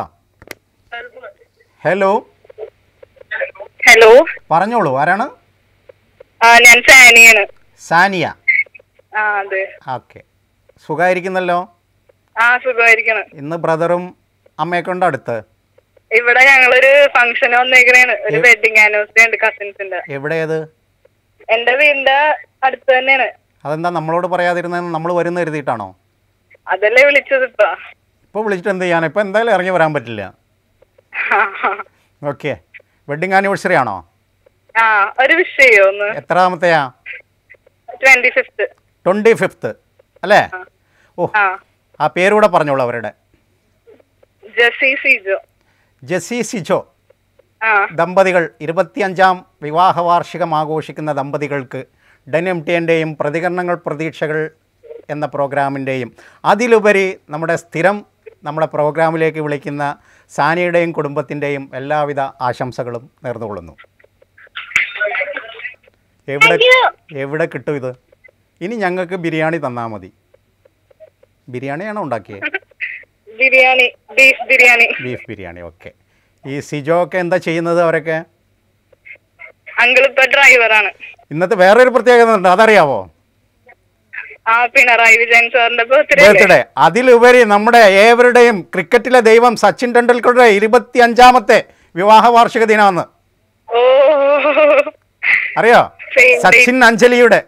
S1: ഹലോ
S4: ഹലോ,
S1: പറഞ്ഞോളൂ, ആരാണ്?
S4: ഞാൻ സാനിയാണ്.
S1: സാനിയ.
S4: അതെ.
S1: ഓക്കെ, സുഖമായിരിക്കുന്നല്ലോ?
S4: സുഖമായിരിക്കണം.
S1: ഇന്ന് ബ്രദറും അമ്മയൊക്കെ ഉണ്ട് അടുത്ത്?
S4: ഇവിടെ ഞങ്ങളൊരു ഫംഗ്ഷൻ വന്നേക്കണേണ്, ഒരു വെഡിങ് ആനിവേഴ്സറി ഉണ്ട് കസിൻസിന്റെ.
S1: എവിടെയത്?
S4: എന്റെ വീടിന്റെ അടുത്ത് തന്നെയാണ്.
S1: അതെന്താ നമ്മളോട് പറയാതിരുന്നത്? നമ്മൾ വരുന്ന കരുതിയിട്ടാണോ?
S4: അതല്ലേ വിളിച്ചത്.
S1: ഇപ്പോൾ വിളിച്ചിട്ട് എന്ത് ചെയ്യാൻ? ഇപ്പോൾ എന്തായാലും ഇറങ്ങി വരാൻ പറ്റില്ല. ഓക്കെ, വെഡിങ് ആനിവേഴ്സറി ആണോ?
S4: ഒരു വിഷയോ ഒന്ന്.
S1: എത്രാമത്തെയാ? 25th അല്ലേ? ഓ, ആ പേരൂടെ പറഞ്ഞോളൂ അവരുടെ. ജെസി സിജോ ദമ്പതികൾ 25ാം വിവാഹ വാർഷികം ആഘോഷിക്കുന്ന ദമ്പതികൾക്ക് ഡെൻഎംടിഎൻ്റെയും പ്രതികരണങ്ങൾ പ്രതീക്ഷകൾ എന്ന പ്രോഗ്രാമിൻ്റെയും അതിലുപരി നമ്മുടെ പ്രോഗ്രാമിലേക്ക് വിളിക്കുന്ന സാനിയുടെയും കുടുംബത്തിൻ്റെയും എല്ലാവിധ ആശംസകളും നേർന്നുകൊള്ളുന്നു. എവിടെ കിട്ടും ഇത്? ഇനി ഞങ്ങൾക്ക് ബിരിയാണി തന്നാൽ മതി. ബിരിയാണിയാണോ ഉണ്ടാക്കിയത്? ബീഫ് ബിരിയാണി. ഓക്കെ. ഈ സിജോ ഒക്കെ എന്താ ചെയ്യുന്നത്? അവരൊക്കെ
S4: ഡ്രൈവറാണ്.
S1: ഇന്നത്തെ വേറൊരു പ്രത്യേകത ഉണ്ട്, അതറിയാവോ?
S4: പിണറായി വിജയൻ സാറിന്റെ
S1: ബർത്ത്ഡേ. അതിലുപരി നമ്മുടെ ഏവരുടെയും ക്രിക്കറ്റിലെ ദൈവം സച്ചിൻ ടെണ്ടുൽക്കറുടെ 25ാമത്തെ വിവാഹ വാർഷിക ദിനമാണ്. അറിയോ? സച്ചിൻ അഞ്ജലിയുടെ.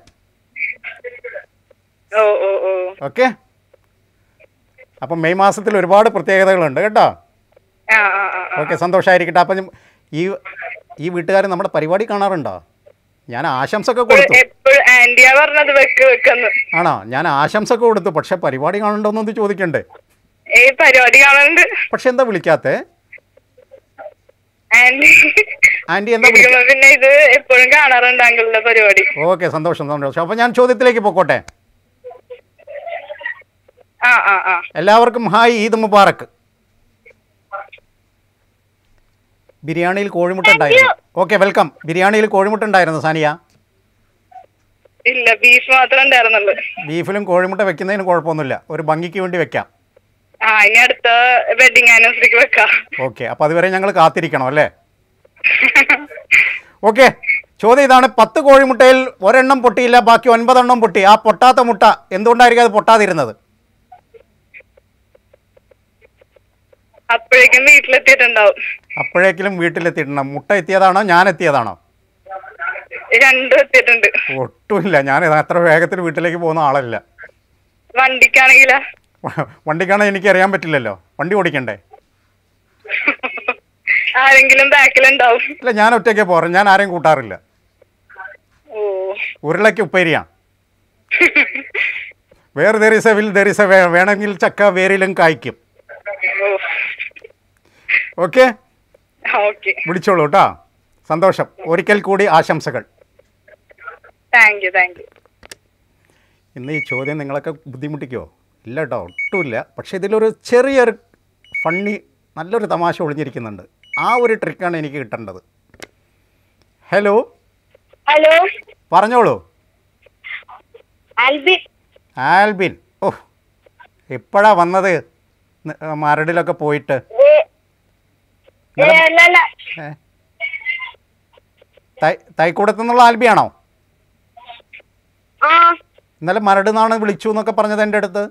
S1: ഓക്കെ. അപ്പം മെയ് മാസത്തിൽ ഒരുപാട് പ്രത്യേകതകളുണ്ട് കേട്ടോ. ഓക്കെ, സന്തോഷമായിരിക്കട്ടെ. അപ്പം ഈ വീട്ടുകാർ നമ്മുടെ പരിപാടി കാണാറുണ്ടോ? ഞാൻ ആശംസൊക്കെ കൊടുത്തു. ആണോ? ഞാൻ ആശംസൊക്കെ കൊടുത്തു, പക്ഷെ പരിപാടി കാണണ്ടോന്നൊന്ന് ചോദിക്കണ്ടേ? പക്ഷെ എന്താ വിളിക്കാത്തേ? ആന്റി എന്താ? ഓക്കെ, സന്തോഷം. അപ്പൊ ഞാൻ ചോദ്യത്തിലേക്ക് പോക്കോട്ടെ. എല്ലാവർക്കും ഹായ്, ഈദ് മുബാറക്ക്. ബിരിയാണിയിൽ കോഴിമുട്ട ഉണ്ടായിരുന്നു. Okay, welcome. ബിരിയാണിയിൽ കോഴിമുട്ട ഉണ്ടായിരുന്നു സാനിയ?
S4: ഇല്ല, ബീഫ് മാത്രമേ ഉണ്ടായിരുന്നുള്ളൂ.
S1: ബീഫിലും കോഴിമുട്ട വെക്കുന്നതിന് കുഴപ്പമൊന്നുമില്ല, ഒരു ഭംഗിക്ക് വേണ്ടി വെക്കാം.
S4: ഇനി അടുത്ത വെഡിങ് ആനിവേഴ്സറിക്ക് വെക്കാം.
S1: ഓക്കെ, അപ്പോൾ അതുവരെ ഞങ്ങൾ കാത്തിരിക്കണം അല്ലേ? ഓക്കെ, ചോദ്യം ഇതാണ്. 10 കോഴിമുട്ടയിൽ ഒരെണ്ണം പൊട്ടിയില്ല, ബാക്കി 9 എണ്ണം പൊട്ടി. ആ പൊട്ടാത്ത മുട്ട എന്തുകൊണ്ടായിരിക്കും അത് പൊട്ടാതിരുന്നത്?
S4: അപ്പോഴേക്കും
S1: വീട്ടിലെത്തിയിട്ടുണ്ടാവും. മുട്ട എത്തിയതാണോ ഞാൻ എത്തിയതാണോ?
S4: രണ്ടും എത്തിയിട്ടുണ്ട്.
S1: ഒട്ടുമില്ല, ഞാൻ അത്ര വേഗത്തിൽ വീട്ടിലേക്ക് പോകുന്ന ആളല്ല. വണ്ടിക്കാണെങ്കിൽ എനിക്ക് അറിയാൻ പറ്റില്ലല്ലോ, വണ്ടി ഓടിക്കണ്ടേ?
S4: ആരെങ്കിലും ബാക്കിലുണ്ടാവും.
S1: ഇല്ല, ഞാൻ ഒറ്റയ്ക്ക് പോകാറ്, ഞാൻ ആരെയും കൂട്ടാറില്ല. ഉരുളയ്ക്ക് ഉപ്പേരിയാണ്. വേണമെങ്കിൽ ചക്ക വേരിലും കായ്ക്കും. ഓക്കെ, വിളിച്ചോളൂ കേട്ടോ. സന്തോഷം. ഒരിക്കൽ കൂടി ആശംസകൾ.
S4: Thank you.
S1: ഇന്ന് ഈ ചോദ്യം നിങ്ങളൊക്കെ ബുദ്ധിമുട്ടിക്കുമോ? ഇല്ല കേട്ടോ, ഒട്ടുമില്ല. പക്ഷേ ഇതിലൊരു ചെറിയൊരു ഫണ്ണി നല്ലൊരു തമാശ ഒളിഞ്ഞിരിക്കുന്നുണ്ട്. ആ ഒരു ട്രിക്കാണ് എനിക്ക് കിട്ടേണ്ടത്. ഹലോ പറഞ്ഞോളൂ. ആൽബിൻ. ഓ, എപ്പോഴാ വന്നത്? മരടിലൊക്കെ പോയിട്ട്. തൈക്കൂടത്തു നിന്നുള്ള ആൽബിയാണോ? ഇന്നലെ മരട് നിന്നാണ് വിളിച്ചു എന്നൊക്കെ പറഞ്ഞത് എൻ്റെ അടുത്ത്.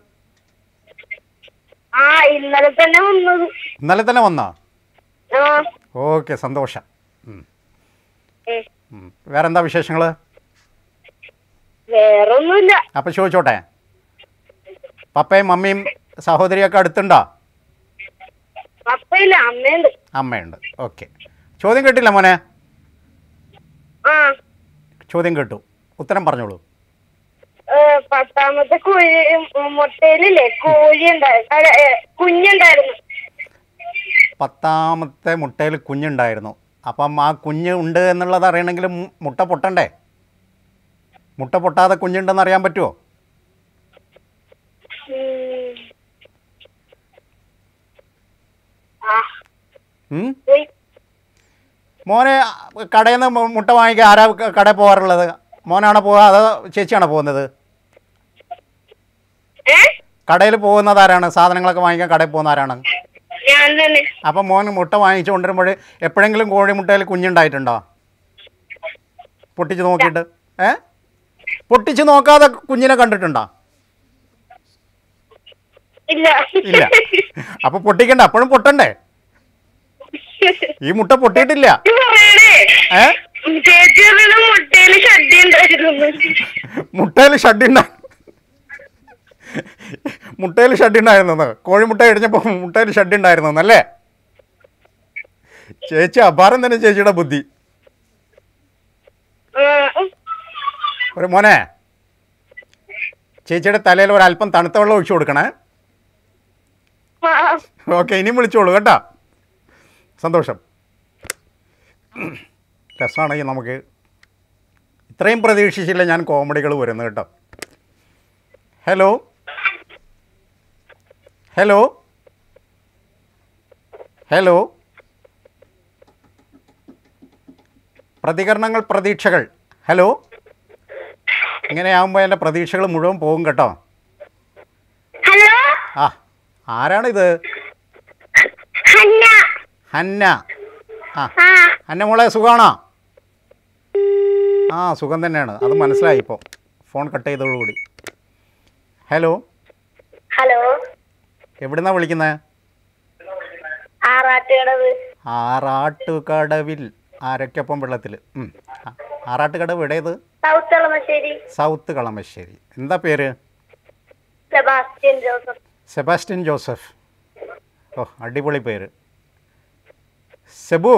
S1: ഇന്നലെ തന്നെ വന്നോ? ഓക്കെ, സന്തോഷം. വേറെന്താ വിശേഷങ്ങള്?
S2: വേറൊന്നുമില്ല.
S1: അപ്പൊ ചോദിച്ചോട്ടെ, പപ്പയും മമ്മിയും സഹോദരിയൊക്കെ അടുത്തുണ്ടോ?
S2: പപ്പയില്ല, അമ്മയുണ്ട്.
S1: അമ്മയുണ്ട്. ഓക്കെ. ചോദ്യം കേട്ടില്ല മോനെ? ചോദ്യം കേട്ടു, ഉത്തരം പറഞ്ഞോളൂ.
S2: പത്താമത്തെ മുട്ടയിലില്ലേ കോഴി കുഞ്ഞുണ്ടായിരുന്നു.
S1: 10ാമത്തെ മുട്ടയിൽ കുഞ്ഞുണ്ടായിരുന്നു. അപ്പം ആ കുഞ്ഞ് ഉണ്ട് എന്നുള്ളത് അറിയണമെങ്കിൽ മുട്ട പൊട്ടണ്ടേ? മുട്ട പൊട്ടാതെ കുഞ്ഞുണ്ടെന്ന് അറിയാൻ പറ്റുമോ? മോനെ കടയിൽ നിന്ന് മുട്ട വാങ്ങിക്കാൻ ആരാ കടയിൽ പോകാറുള്ളത്? മോനാണോ പോവുക അതോ ചേച്ചിയാണോ പോകുന്നത്? കടയിൽ പോകുന്നത് ആരാണ്? സാധനങ്ങളൊക്കെ വാങ്ങിക്കാൻ കടയിൽ പോകുന്ന ആരാണ്? അപ്പം മോൻ മുട്ട വാങ്ങിച്ചു കൊണ്ടുവരുമ്പോൾ എപ്പോഴെങ്കിലും കോഴിമുട്ടയിൽ കുഞ്ഞുണ്ടായിട്ടുണ്ടോ? പൊട്ടിച്ച് നോക്കിയിട്ട് പൊട്ടിച്ച് നോക്കാതെ കുഞ്ഞിനെ കണ്ടിട്ടുണ്ടോ?
S2: ഇല്ല.
S1: അപ്പം പൊട്ടിക്കണ്ട, അപ്പോഴും പൊട്ടണ്ടേ? ഈ മുട്ട പൊട്ടിയിട്ടില്ല. മുട്ടയിൽ ഷഡ് ഉണ്ടായിരുന്നു. കോഴിമുട്ട ഇടിഞ്ഞപ്പോൾ മുട്ടയിൽ ഷഡ് ഉണ്ടായിരുന്നു അല്ലേ? ചേച്ചി അപാരം തന്നെ ചേച്ചിയുടെ ബുദ്ധി. ഒരു മോനെ, ചേച്ചിയുടെ തലയിൽ ഒരല്പം തണുത്ത വെള്ളം ഒഴിച്ചു കൊടുക്കണേ. ഓക്കെ, ഇനിയും വിളിച്ചോളൂ കേട്ടോ. സന്തോഷം. രസമാണെങ്കിൽ നമുക്ക് ഇത്രയും പ്രതീക്ഷിച്ചില്ല ഞാൻ കോമഡികൾ വരുന്നത് കേട്ടോ. ഹലോ ഹലോ ഹലോ പ്രതികരണങ്ങൾ, പ്രതീക്ഷകൾ. ഹലോ, ഇങ്ങനെയാകുമ്പോൾ എൻ്റെ പ്രതീക്ഷകൾ മുഴുവൻ പോകും കേട്ടോ. ആ, ആരാണിത്? ഹന്ന. ആ, ഹന്ന മോളെ സുഖമാണോ? ആ, സുഖം തന്നെയാണ്, അത് മനസ്സിലായി ഇപ്പോൾ ഫോൺ കട്ട് ചെയ്തതോടുകൂടി. ഹലോ
S2: ഹലോ,
S1: എവിടുന്നാ വിളിക്കുന്നത്? ആറാട്ടുകടവിൽ. ആരൊക്കെപ്പം വെള്ളത്തിൽ? ആറാട്ടുകടവ് എവിടെയത്? സൗത്ത് കളമശ്ശേരി. എന്താ പേര്? Sebastian Joseph. ഓ, അടിപൊളി പേര്. സെബു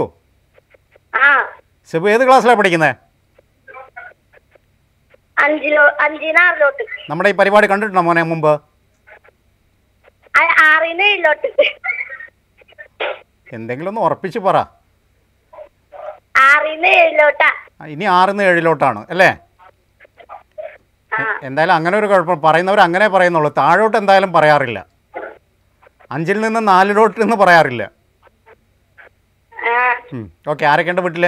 S1: ഏത് ക്ലാസ്സിലാണ് പഠിക്കുന്നത്? നമ്മുടെ ഈ പരിപാടി കണ്ടിട്ടുണ്ടോ മോനെ മുമ്പ്? എന്തെങ്കിലും ഒന്ന് ഉറപ്പിച്ച് പറ. ഇനി 6-ന്ന് 7 അല്ലേ? എന്തായാലും അങ്ങനെ ഒരു കുഴപ്പം, പറയുന്നവർ അങ്ങനെ പറയുന്നുള്ളൂ. താഴോട്ട് എന്തായാലും പറയാറില്ല. 5-ൽ നിന്ന് 4 പറയാറില്ല. ഓക്കെ, ആരൊക്കെയുണ്ട് വീട്ടില്?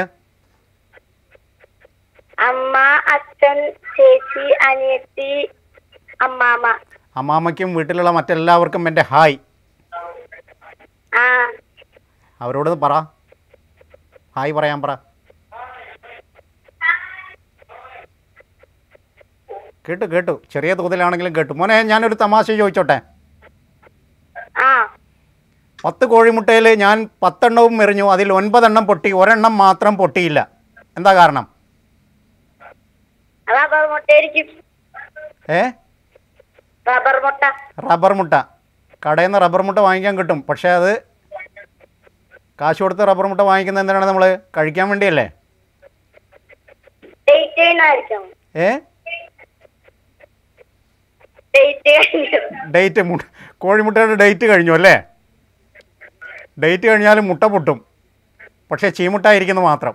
S2: അമ്മ, അച്ഛൻ, ചേച്ചി, അനിയത്തി, അമ്മാമ്മ.
S1: അമ്മാമ്മയ്ക്കും വീട്ടിലുള്ള മറ്റെല്ലാവർക്കും എൻ്റെ ഹായ്. അവരോട് പറ, ഹായ് പറയാൻ പറ. കേട്ടു, ചെറിയ തോതിലാണെങ്കിലും കേട്ടു. മോനെ, ഞാനൊരു തമാശ ചോദിച്ചോട്ടെ? 10 കോഴിമുട്ടയിൽ ഞാൻ 10 എണ്ണവും എറിഞ്ഞു, അതിൽ 9 എണ്ണം പൊട്ടി, 1 എണ്ണം മാത്രം പൊട്ടിയില്ല. എന്താ കാരണം? റബ്ബർ മുട്ട. കടയിൽ നിന്ന് റബ്ബർ മുട്ട വാങ്ങിക്കാൻ കിട്ടും, പക്ഷേ അത് കാശ് കൊടുത്ത് റബ്ബർ മുട്ട വാങ്ങിക്കുന്നത് എന്തിനാണ്? നമ്മൾ കഴിക്കാൻ വേണ്ടിയല്ലേ? ഡേറ്റ്, കോഴിമുട്ടയുടെ ഡേറ്റ് കഴിഞ്ഞു അല്ലേ? ഡേറ്റ് കഴിഞ്ഞാലും മുട്ട പൊട്ടും, പക്ഷേ ചീമുട്ടായിരിക്കുന്നു മാത്രം.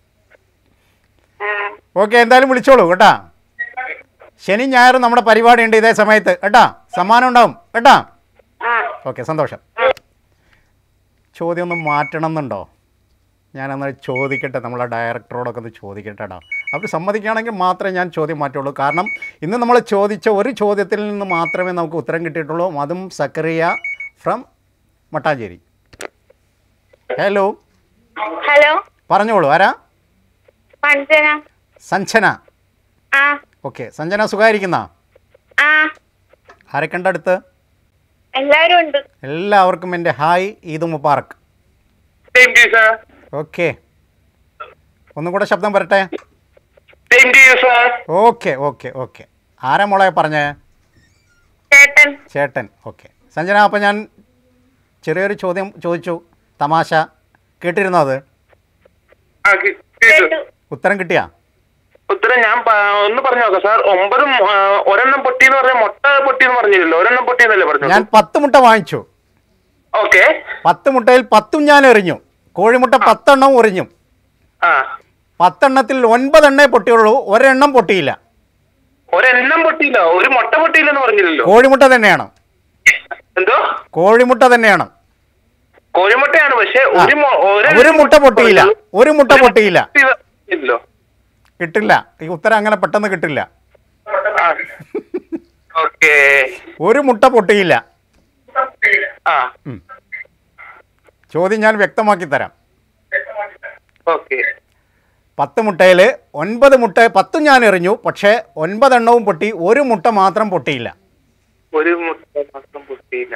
S1: ഓക്കെ, എന്തായാലും വിളിച്ചോളൂ കേട്ടാ. ശനി ഞായറും നമ്മുടെ പരിപാടി ഉണ്ട് ഇതേ സമയത്ത് കേട്ടാ. സമ്മാനം ഉണ്ടാവും കേട്ടാ. ഓക്കെ, സന്തോഷം. ചോദ്യം ഒന്ന് മാറ്റണം എന്നുണ്ടോ? ഞാനൊന്ന് ചോദിക്കട്ടെ, നമ്മളെ ഡയറക്ടറോടൊക്കെ ഒന്ന് ചോദിക്കട്ടെടാ. അവർ സമ്മതിക്കുകയാണെങ്കിൽ മാത്രമേ ഞാൻ ചോദ്യം മാറ്റുള്ളൂ. കാരണം ഇന്ന് നമ്മൾ ചോദിച്ച ഒരു ചോദ്യത്തിൽ നിന്ന് മാത്രമേ നമുക്ക് ഉത്തരം കിട്ടിയിട്ടുള്ളൂ. അതും സക്കറിയ ഫ്രം മട്ടാഞ്ചേരി. ഹലോ പറഞ്ഞോളൂ, ആരാ? സഞ്ജന. ഓക്കെ, സഞ്ജന സുഖമായിരിക്കുന്ന? ആരൊക്കെ ഉണ്ട് അടുത്ത്? എല്ലാവർക്കും എൻ്റെ ഹായ്, ഈദ് മുബാറക്ക്. ഓക്കെ, ഒന്നും കൂടെ ശബ്ദം വരട്ടെ. ഓക്കെ. ആരാ മോളെ പറഞ്ഞേ? ചേട്ടൻ. ഓക്കെ സഞ്ജന, അപ്പം ഞാൻ ചെറിയൊരു ചോദ്യം ചോദിച്ചു, തമാശ. കേട്ടിരുന്നോ അത്? ഉത്തരം കിട്ടിയാ?
S6: ഉത്തരം ഞാൻ ഒന്ന് പറഞ്ഞു നോക്കാം സാർ. 9 ഒരെണ്ണം പൊട്ടി എന്ന് പറഞ്ഞാൽ മുട്ട പൊട്ടി എന്ന് പറഞ്ഞില്ലല്ലോ, ഒരെണ്ണം പൊട്ടി എന്നല്ലേ പറഞ്ഞു?
S1: ഞാൻ 10 മുട്ട വാങ്ങിച്ചു.
S6: ഓക്കെ.
S1: 10 മുട്ടയിൽ 10ഉം ഞാൻ എറിഞ്ഞു. കോഴിമുട്ട 10 എണ്ണവും എറിഞ്ഞു. 10 എണ്ണത്തിൽ 9 എണ്ണേ പൊട്ടിയുള്ളൂ, ഒരെണ്ണം പൊട്ടിയില്ല.
S6: ഒരെണ്ണം പൊട്ടിയില്ല, ഒരു മുട്ട പൊട്ടിയില്ലെന്ന് പറഞ്ഞില്ലല്ലോ.
S1: കോഴിമുട്ട തന്നെയാണ്.
S6: എന്തോ?
S1: കോഴിമുട്ട തന്നെയാണ്.
S6: കോഴിമുട്ടയാണ്, പക്ഷെ
S1: ഒരു മുട്ട പൊട്ടിയില്ല. ഒരു മുട്ട പൊട്ടിയില്ല.
S6: ഇല്ലോ,
S1: കിട്ടില്ല. ഈ ഉത്തരം അങ്ങനെ പെട്ടെന്ന് കിട്ടില്ല.
S6: ഓക്കെ.
S1: ഒരു മുട്ട പൊട്ടിയില്ല. ചോദ്യം ഞാൻ വ്യക്തമാക്കി തരാം.
S6: ഓക്കെ.
S1: 10 മുട്ടയിൽ 9 മുട്ട 10ഉം ഞാൻ എറിഞ്ഞു, പക്ഷേ 9 എണ്ണവും പൊട്ടി, ഒരു മുട്ട മാത്രം പൊട്ടിയില്ല.
S6: ഒരു മുട്ട മാത്രം പൊട്ടിയില്ല.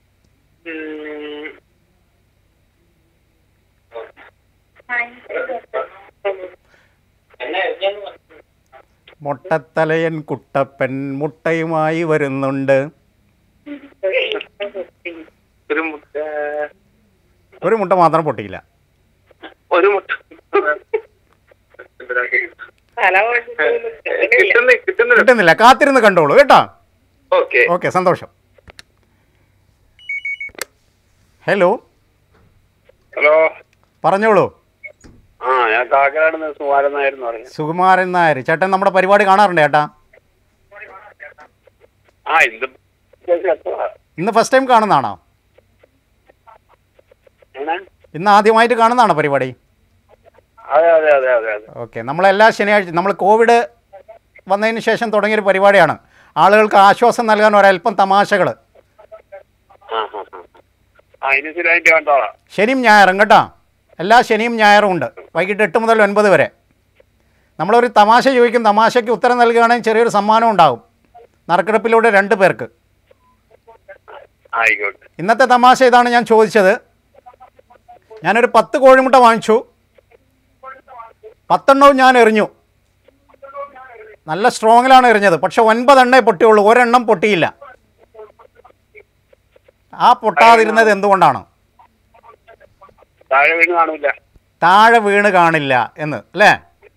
S1: മുട്ടത്തലയൻ കുട്ടപ്പൻ മുട്ടയുമായി വരുന്നുണ്ട്. ഒരു മുട്ട മാത്രം പൊട്ടിയില്ല.
S6: ഒരു മുട്ട
S1: കിട്ടുന്നില്ല. കാത്തിരുന്ന് കണ്ടോളൂ കേട്ടോ. ഓക്കെ, സന്തോഷം. ഹലോ.
S3: ഹലോ,
S1: പറഞ്ഞോളൂ.
S3: ഞാൻ കാക്കനാട് സുകുമാരൻ നായർ എന്ന് പറയും.
S1: സുകുമാരൻ നായർ ചേട്ടൻ നമ്മുടെ പരിപാടി കാണാറുണ്ട് ചേട്ടാ? ഇന്ന് ഫസ്റ്റ് ടൈം കാണുന്നതാണോ? ഇന്ന് ആദ്യമായിട്ട് കാണുന്നതാണോ പരിപാടി?
S3: അതെ അതെ അതെ അതെ അതെ.
S1: ഓക്കെ. നമ്മളെല്ലാ ശനിയാഴ്ച നമ്മൾ കോവിഡ് വന്നതിന് ശേഷം തുടങ്ങിയൊരു പരിപാടിയാണ്. ആളുകൾക്ക് ആശ്വാസം നൽകാൻ ഒരല്പം തമാശകൾ. ശനിയും ഞായറും കേട്ടോ. എല്ലാ ശനിയും ഞായറും ഉണ്ട്. വൈകിട്ട് 8 മുതൽ 9 വരെ. നമ്മളൊരു തമാശ ചോദിക്കും, തമാശയ്ക്ക് ഉത്തരം നൽകുകയാണെങ്കിൽ ചെറിയൊരു സമ്മാനം ഉണ്ടാവും. നറുക്കെടുപ്പിലൂടെ 2 പേർക്ക്. ഇന്നത്തെ തമാശ ഇതാണ് ഞാൻ ചോദിച്ചത്. ഞാനൊരു 10 കോഴിമുട്ട വാങ്ങിച്ചു. 10 എണ്ണവും ഞാൻ എറിഞ്ഞു. നല്ല സ്ട്രോങ്ങിലാണ് എറിഞ്ഞത്. പക്ഷെ 9 എണ്ണേ പൊട്ടിയുള്ളൂ, ഒരെണ്ണം പൊട്ടിയില്ല. ആ പൊട്ടാതിരുന്നത് എന്തുകൊണ്ടാണ്? താഴെ വീണ് കാണില്ല എന്ന് അല്ലേ?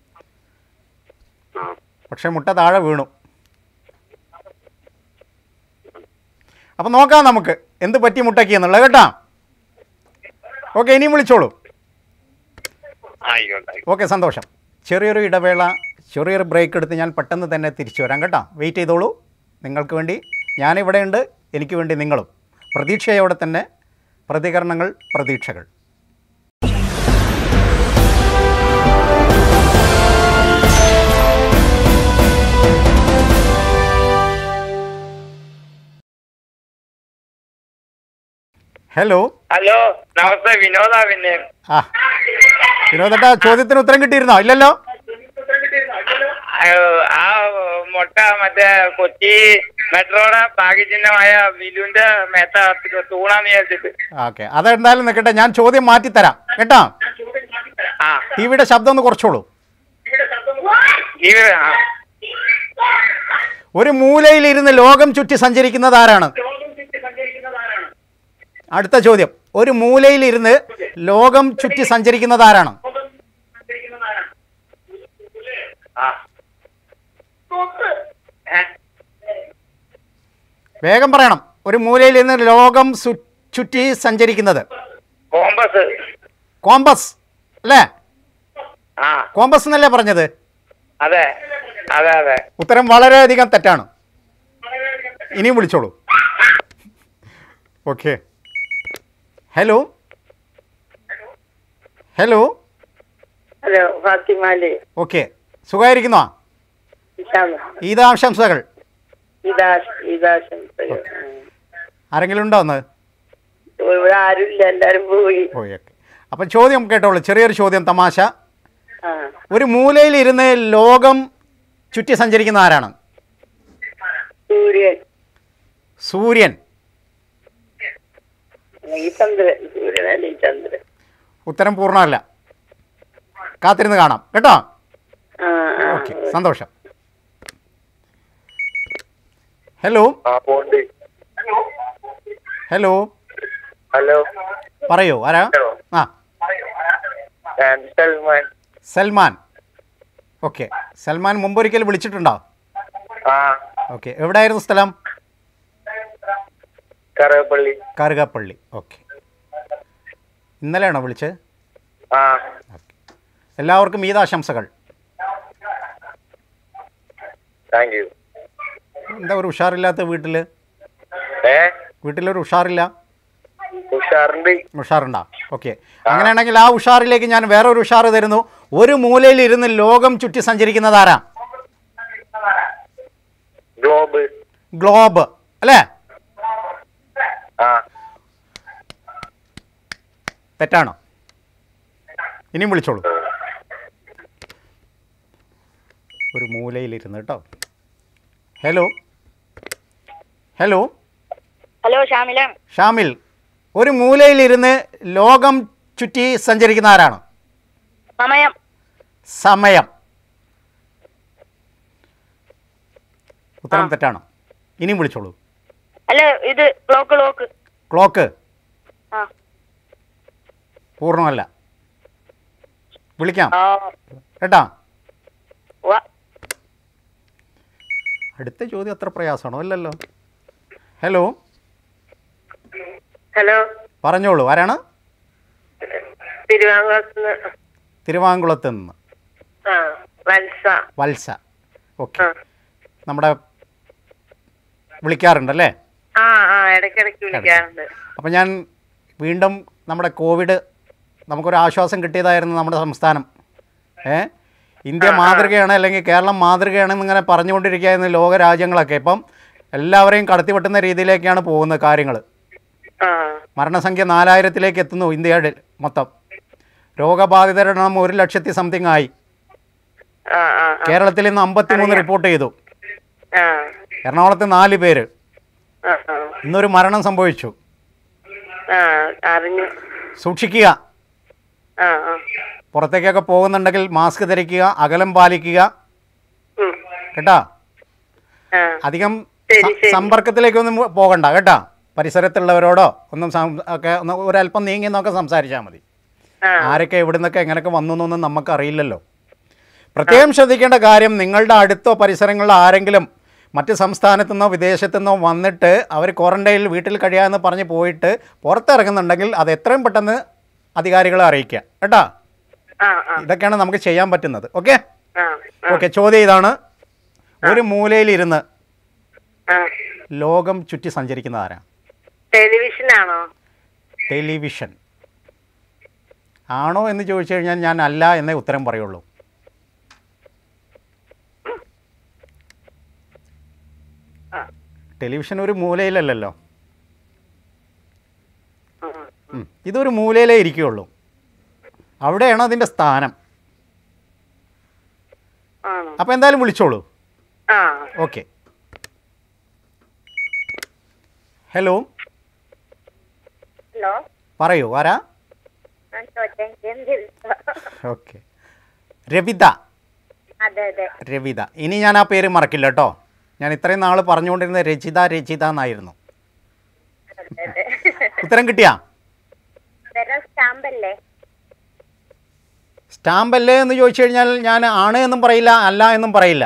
S1: പക്ഷെ മുട്ട താഴെ വീണു. അപ്പം നോക്കാം നമുക്ക് എന്ത് പറ്റി മുട്ടയ്ക്ക് എന്നുള്ളത് കേട്ടോ. ഓക്കെ, ഇനിയും വിളിച്ചോളൂ. ഓക്കെ, സന്തോഷം. ചെറിയൊരു ഇടവേള, ചെറിയൊരു ബ്രേക്ക് എടുത്ത് ഞാൻ പെട്ടെന്ന് തന്നെ തിരിച്ചു വരാം കേട്ടോ. വെയിറ്റ് ചെയ്തോളൂ. നിങ്ങൾക്ക് വേണ്ടി ഞാനിവിടെയുണ്ട്, എനിക്ക് വേണ്ടി നിങ്ങളും. പ്രതീക്ഷയോടെ തന്നെ പ്രതികരണങ്ങൾ, പ്രതീക്ഷകൾ. ഹലോ.
S6: ഹലോ, നമസ്തേ. വിനോദാ. പിന്നെ
S1: വിനോദേട്ടാ, ചോദ്യത്തിന് ഉത്തരം കിട്ടിയിരുന്നോ? ഇല്ലല്ലോ.
S6: ആ മുട്ട മറ്റേ കൊച്ചി മെട്രോയുടെ ഭാഗ്യചിഹ്നമായ വിലുവിന്റെ മേത്ത തൂണാന്ന് വിചാരിച്ചിട്ട്.
S1: ഓക്കെ, അതെന്തായാലും നിൽക്കട്ടെ. ഞാൻ ചോദ്യം മാറ്റിത്തരാം കേട്ടോ. ടിവിയുടെ ശബ്ദം ഒന്ന് കുറച്ചോളൂ. ഒരു മൂലയിലിരുന്ന് ലോകം ചുറ്റി സഞ്ചരിക്കുന്നത് ആരാണ്? അടുത്ത ചോദ്യം. ഒരു മൂലയിലിരുന്ന് ലോകം ചുറ്റി സഞ്ചരിക്കുന്നത് ആരാണ്? വേഗം പറയണം. ഒരു മൂലയിലിരുന്ന് ലോകം ചുറ്റി സഞ്ചരിക്കുന്നത്. കോമ്പസ് അല്ലേ? കോമ്പസ് എന്നല്ലേ പറഞ്ഞത്?
S6: അതെ അതെ അതെ.
S1: ഉത്തരം വളരെയധികം തെറ്റാണ്. ഇനിയും വിളിച്ചോളൂ. Okay. Hello. Hello.
S7: Hello, Fathima Ali.
S1: Okay, സുഖമായിരിക്കുന്നോ? ഈദാശംസകൾ. ആരെങ്കിലും ഉണ്ടോ ഒന്ന്?
S7: ഇവിടെ ആരുമില്ല, എല്ലാരും പോയി.
S1: ഓക്കെ. അപ്പം ചോദ്യം കേട്ടോളൂ. ചെറിയൊരു ചോദ്യം, തമാശ. ഒരു മൂലയിൽ ഇരുന്ന് ലോകം ചുറ്റി സഞ്ചരിക്കുന്ന ആരാണ്?
S7: സൂര്യൻ.
S1: സൂര്യൻ.
S7: ചന്ദ്രൻ. സൂര്യൻ, ചന്ദ്രൻ.
S1: ഉത്തരം പൂർണ്ണമല്ല. കാത്തിരുന്ന് കാണാം കേട്ടോ. ഓക്കെ, സന്തോഷം. ഹലോ. ഹലോ.
S6: ഹലോ,
S1: പറയൂ, ആരാ?
S6: സൽമാൻ.
S1: സൽമാൻ. ഓക്കെ, സൽമാൻ മുമ്പൊരിക്കൽ വിളിച്ചിട്ടുണ്ടോ?
S6: ആ
S1: ഓക്കെ. എവിടെയായിരുന്നു സ്ഥലം?
S6: കറുകപ്പള്ളി.
S1: കറുകപ്പള്ളി. ഓക്കെ. ഇന്നലെയാണോ വിളിച്ചത്?
S6: ആ
S1: ഓക്കെ. എല്ലാവർക്കും ഈദാശംസകൾ.
S6: Thank you.
S1: എന്താ ഒരു ഉഷാറില്ലാത്ത വീട്ടിൽ? വീട്ടിലൊരു ഉഷാറില്ല? ഉഷാറുണ്ടാ? ഓക്കെ. അങ്ങനെയാണെങ്കിൽ ആ ഉഷാറിലേക്ക് ഞാൻ വേറൊരു ഉഷാറ് തരുന്നു. ഒരു മൂലയിൽ ഇരുന്ന് ലോകം ചുറ്റി സഞ്ചരിക്കുന്നതാരാ? ഗ്ലോബ് അല്ലേ? തെറ്റാണോ? ഇനിയും വിളിച്ചോളൂ. ഒരു മൂലയിലിരുന്ന് കേട്ടോ. ഹലോ ഹലോ
S2: ഹലോ, ഷാമിലാണ്.
S1: ഷാമിൽ, ഒരു മൂലയിലിരുന്ന് ലോകം ചുറ്റി സഞ്ചരിക്കുന്ന ആരാണ്?
S2: സമയം.
S1: സമയം. ഉത്തരം തെറ്റാണോ? ഇനിയും വിളിച്ചോളൂ.
S2: അല്ല, ഇത് ക്ലോക്ക്.
S1: ക്ലോക്ക്
S2: ആ.
S1: പൂർണ്ണമല്ല. വിളിക്കാം കേട്ടാ. അടുത്ത ചോദ്യം അത്ര പ്രയാസമാണോ? അല്ലല്ലോ. ഹലോ
S7: ഹലോ,
S1: പറഞ്ഞോളൂ. ആരാണ്? തിരുവാങ്കുളത്ത് നിന്ന് വത്സ. ഓക്കെ. നമ്മുടെ വിളിക്കാറുണ്ടല്ലേ? അപ്പം ഞാൻ വീണ്ടും നമ്മുടെ കോവിഡ് നമുക്കൊരു ആശ്വാസം കിട്ടിയതായിരുന്നു നമ്മുടെ സംസ്ഥാനം. ഇന്ത്യ മാതൃകയാണ് അല്ലെങ്കിൽ കേരളം മാതൃകയാണെന്ന് ഇങ്ങനെ പറഞ്ഞുകൊണ്ടിരിക്കുകയായിരുന്നു ലോക രാജ്യങ്ങളൊക്കെ. ഇപ്പം എല്ലാവരെയും കടത്തിവെട്ടുന്ന രീതിയിലേക്കാണ് പോകുന്നത് കാര്യങ്ങൾ. മരണസംഖ്യ 4000-ലേക്ക് എത്തുന്നു ഇന്ത്യയുടെ മൊത്തം. രോഗബാധിതരുടെ എണ്ണം 1,00,000 സംതിങ് ആയി. കേരളത്തിൽ ഇന്ന് 53 റിപ്പോർട്ട് ചെയ്തു. എറണാകുളത്ത് 4 പേര്. ഇന്നൊരു മരണം സംഭവിച്ചു. സൂക്ഷിക്കുക. പുറത്തേക്കൊക്കെ പോകുന്നുണ്ടെങ്കിൽ മാസ്ക് ധരിക്കുക, അകലം പാലിക്കുക കേട്ടാ. അധികം സമ്പർക്കത്തിലേക്കൊന്നും പോകണ്ട കേട്ടാ. പരിസരത്തുള്ളവരോടോ ഒന്നും ഒക്കെ ഒന്ന് ഒരല്പം നീങ്ങി എന്നൊക്കെ സംസാരിച്ചാൽ മതി. ആരൊക്കെ എവിടെ നിന്നൊക്കെ എങ്ങനെയൊക്കെ വന്നു എന്നൊന്നും നമുക്കറിയില്ലല്ലോ. പ്രത്യേകം ശ്രദ്ധിക്കേണ്ട കാര്യം, നിങ്ങളുടെ അടുത്തോ പരിസരങ്ങളിലോ ആരെങ്കിലും മറ്റ് സംസ്ഥാനത്തു നിന്നോ വിദേശത്തു നിന്നോ വന്നിട്ട് അവർ ക്വാറന്റൈനിൽ വീട്ടിൽ കഴിയാമെന്ന് പറഞ്ഞ് പോയിട്ട് പുറത്തിറങ്ങുന്നുണ്ടെങ്കിൽ അത് എത്രയും പെട്ടെന്ന് അധികാരികളെ അറിയിക്കുക കേട്ടാ. ഇതൊക്കെയാണ് നമുക്ക് ചെയ്യാൻ പറ്റുന്നത്. Okay okay. ചോദ്യം ഇതാണ്. ഒരു മൂലയിലിരുന്ന് ലോകം ചുറ്റി സഞ്ചരിക്കുന്ന ആരാ? ടെലിവിഷൻ ആണോ എന്ന് ചോദിച്ചു കഴിഞ്ഞാൽ ഞാൻ അല്ല എന്നേ ഉത്തരം പറയുള്ളൂ. ടെലിവിഷൻ ഒരു മൂലയിലല്ലല്ലോ. ഇതൊരു മൂലയിലേ ഇരിക്കുകയുള്ളൂ. അവിടെയാണ് അതിൻ്റെ സ്ഥാനം. അപ്പം എന്തായാലും വിളിച്ചോളൂ. ഓക്കെ. ഹലോ
S2: ഹലോ,
S1: പറയൂ. ആരാ? ഓക്കെ. രവിത. രവിത. ഇനി ഞാൻ ആ പേര് മറക്കില്ല കേട്ടോ. ഞാൻ ഇത്രയും നാൾ പറഞ്ഞുകൊണ്ടിരുന്നത് രചിത എന്നായിരുന്നു. ഉത്തരം കിട്ടിയാ? സ്റ്റാമ്പല്ലേ എന്ന് ചോദിച്ചു കഴിഞ്ഞാൽ ഞാൻ ആണ് എന്നും പറയില്ല, അല്ല എന്നും പറയില്ല.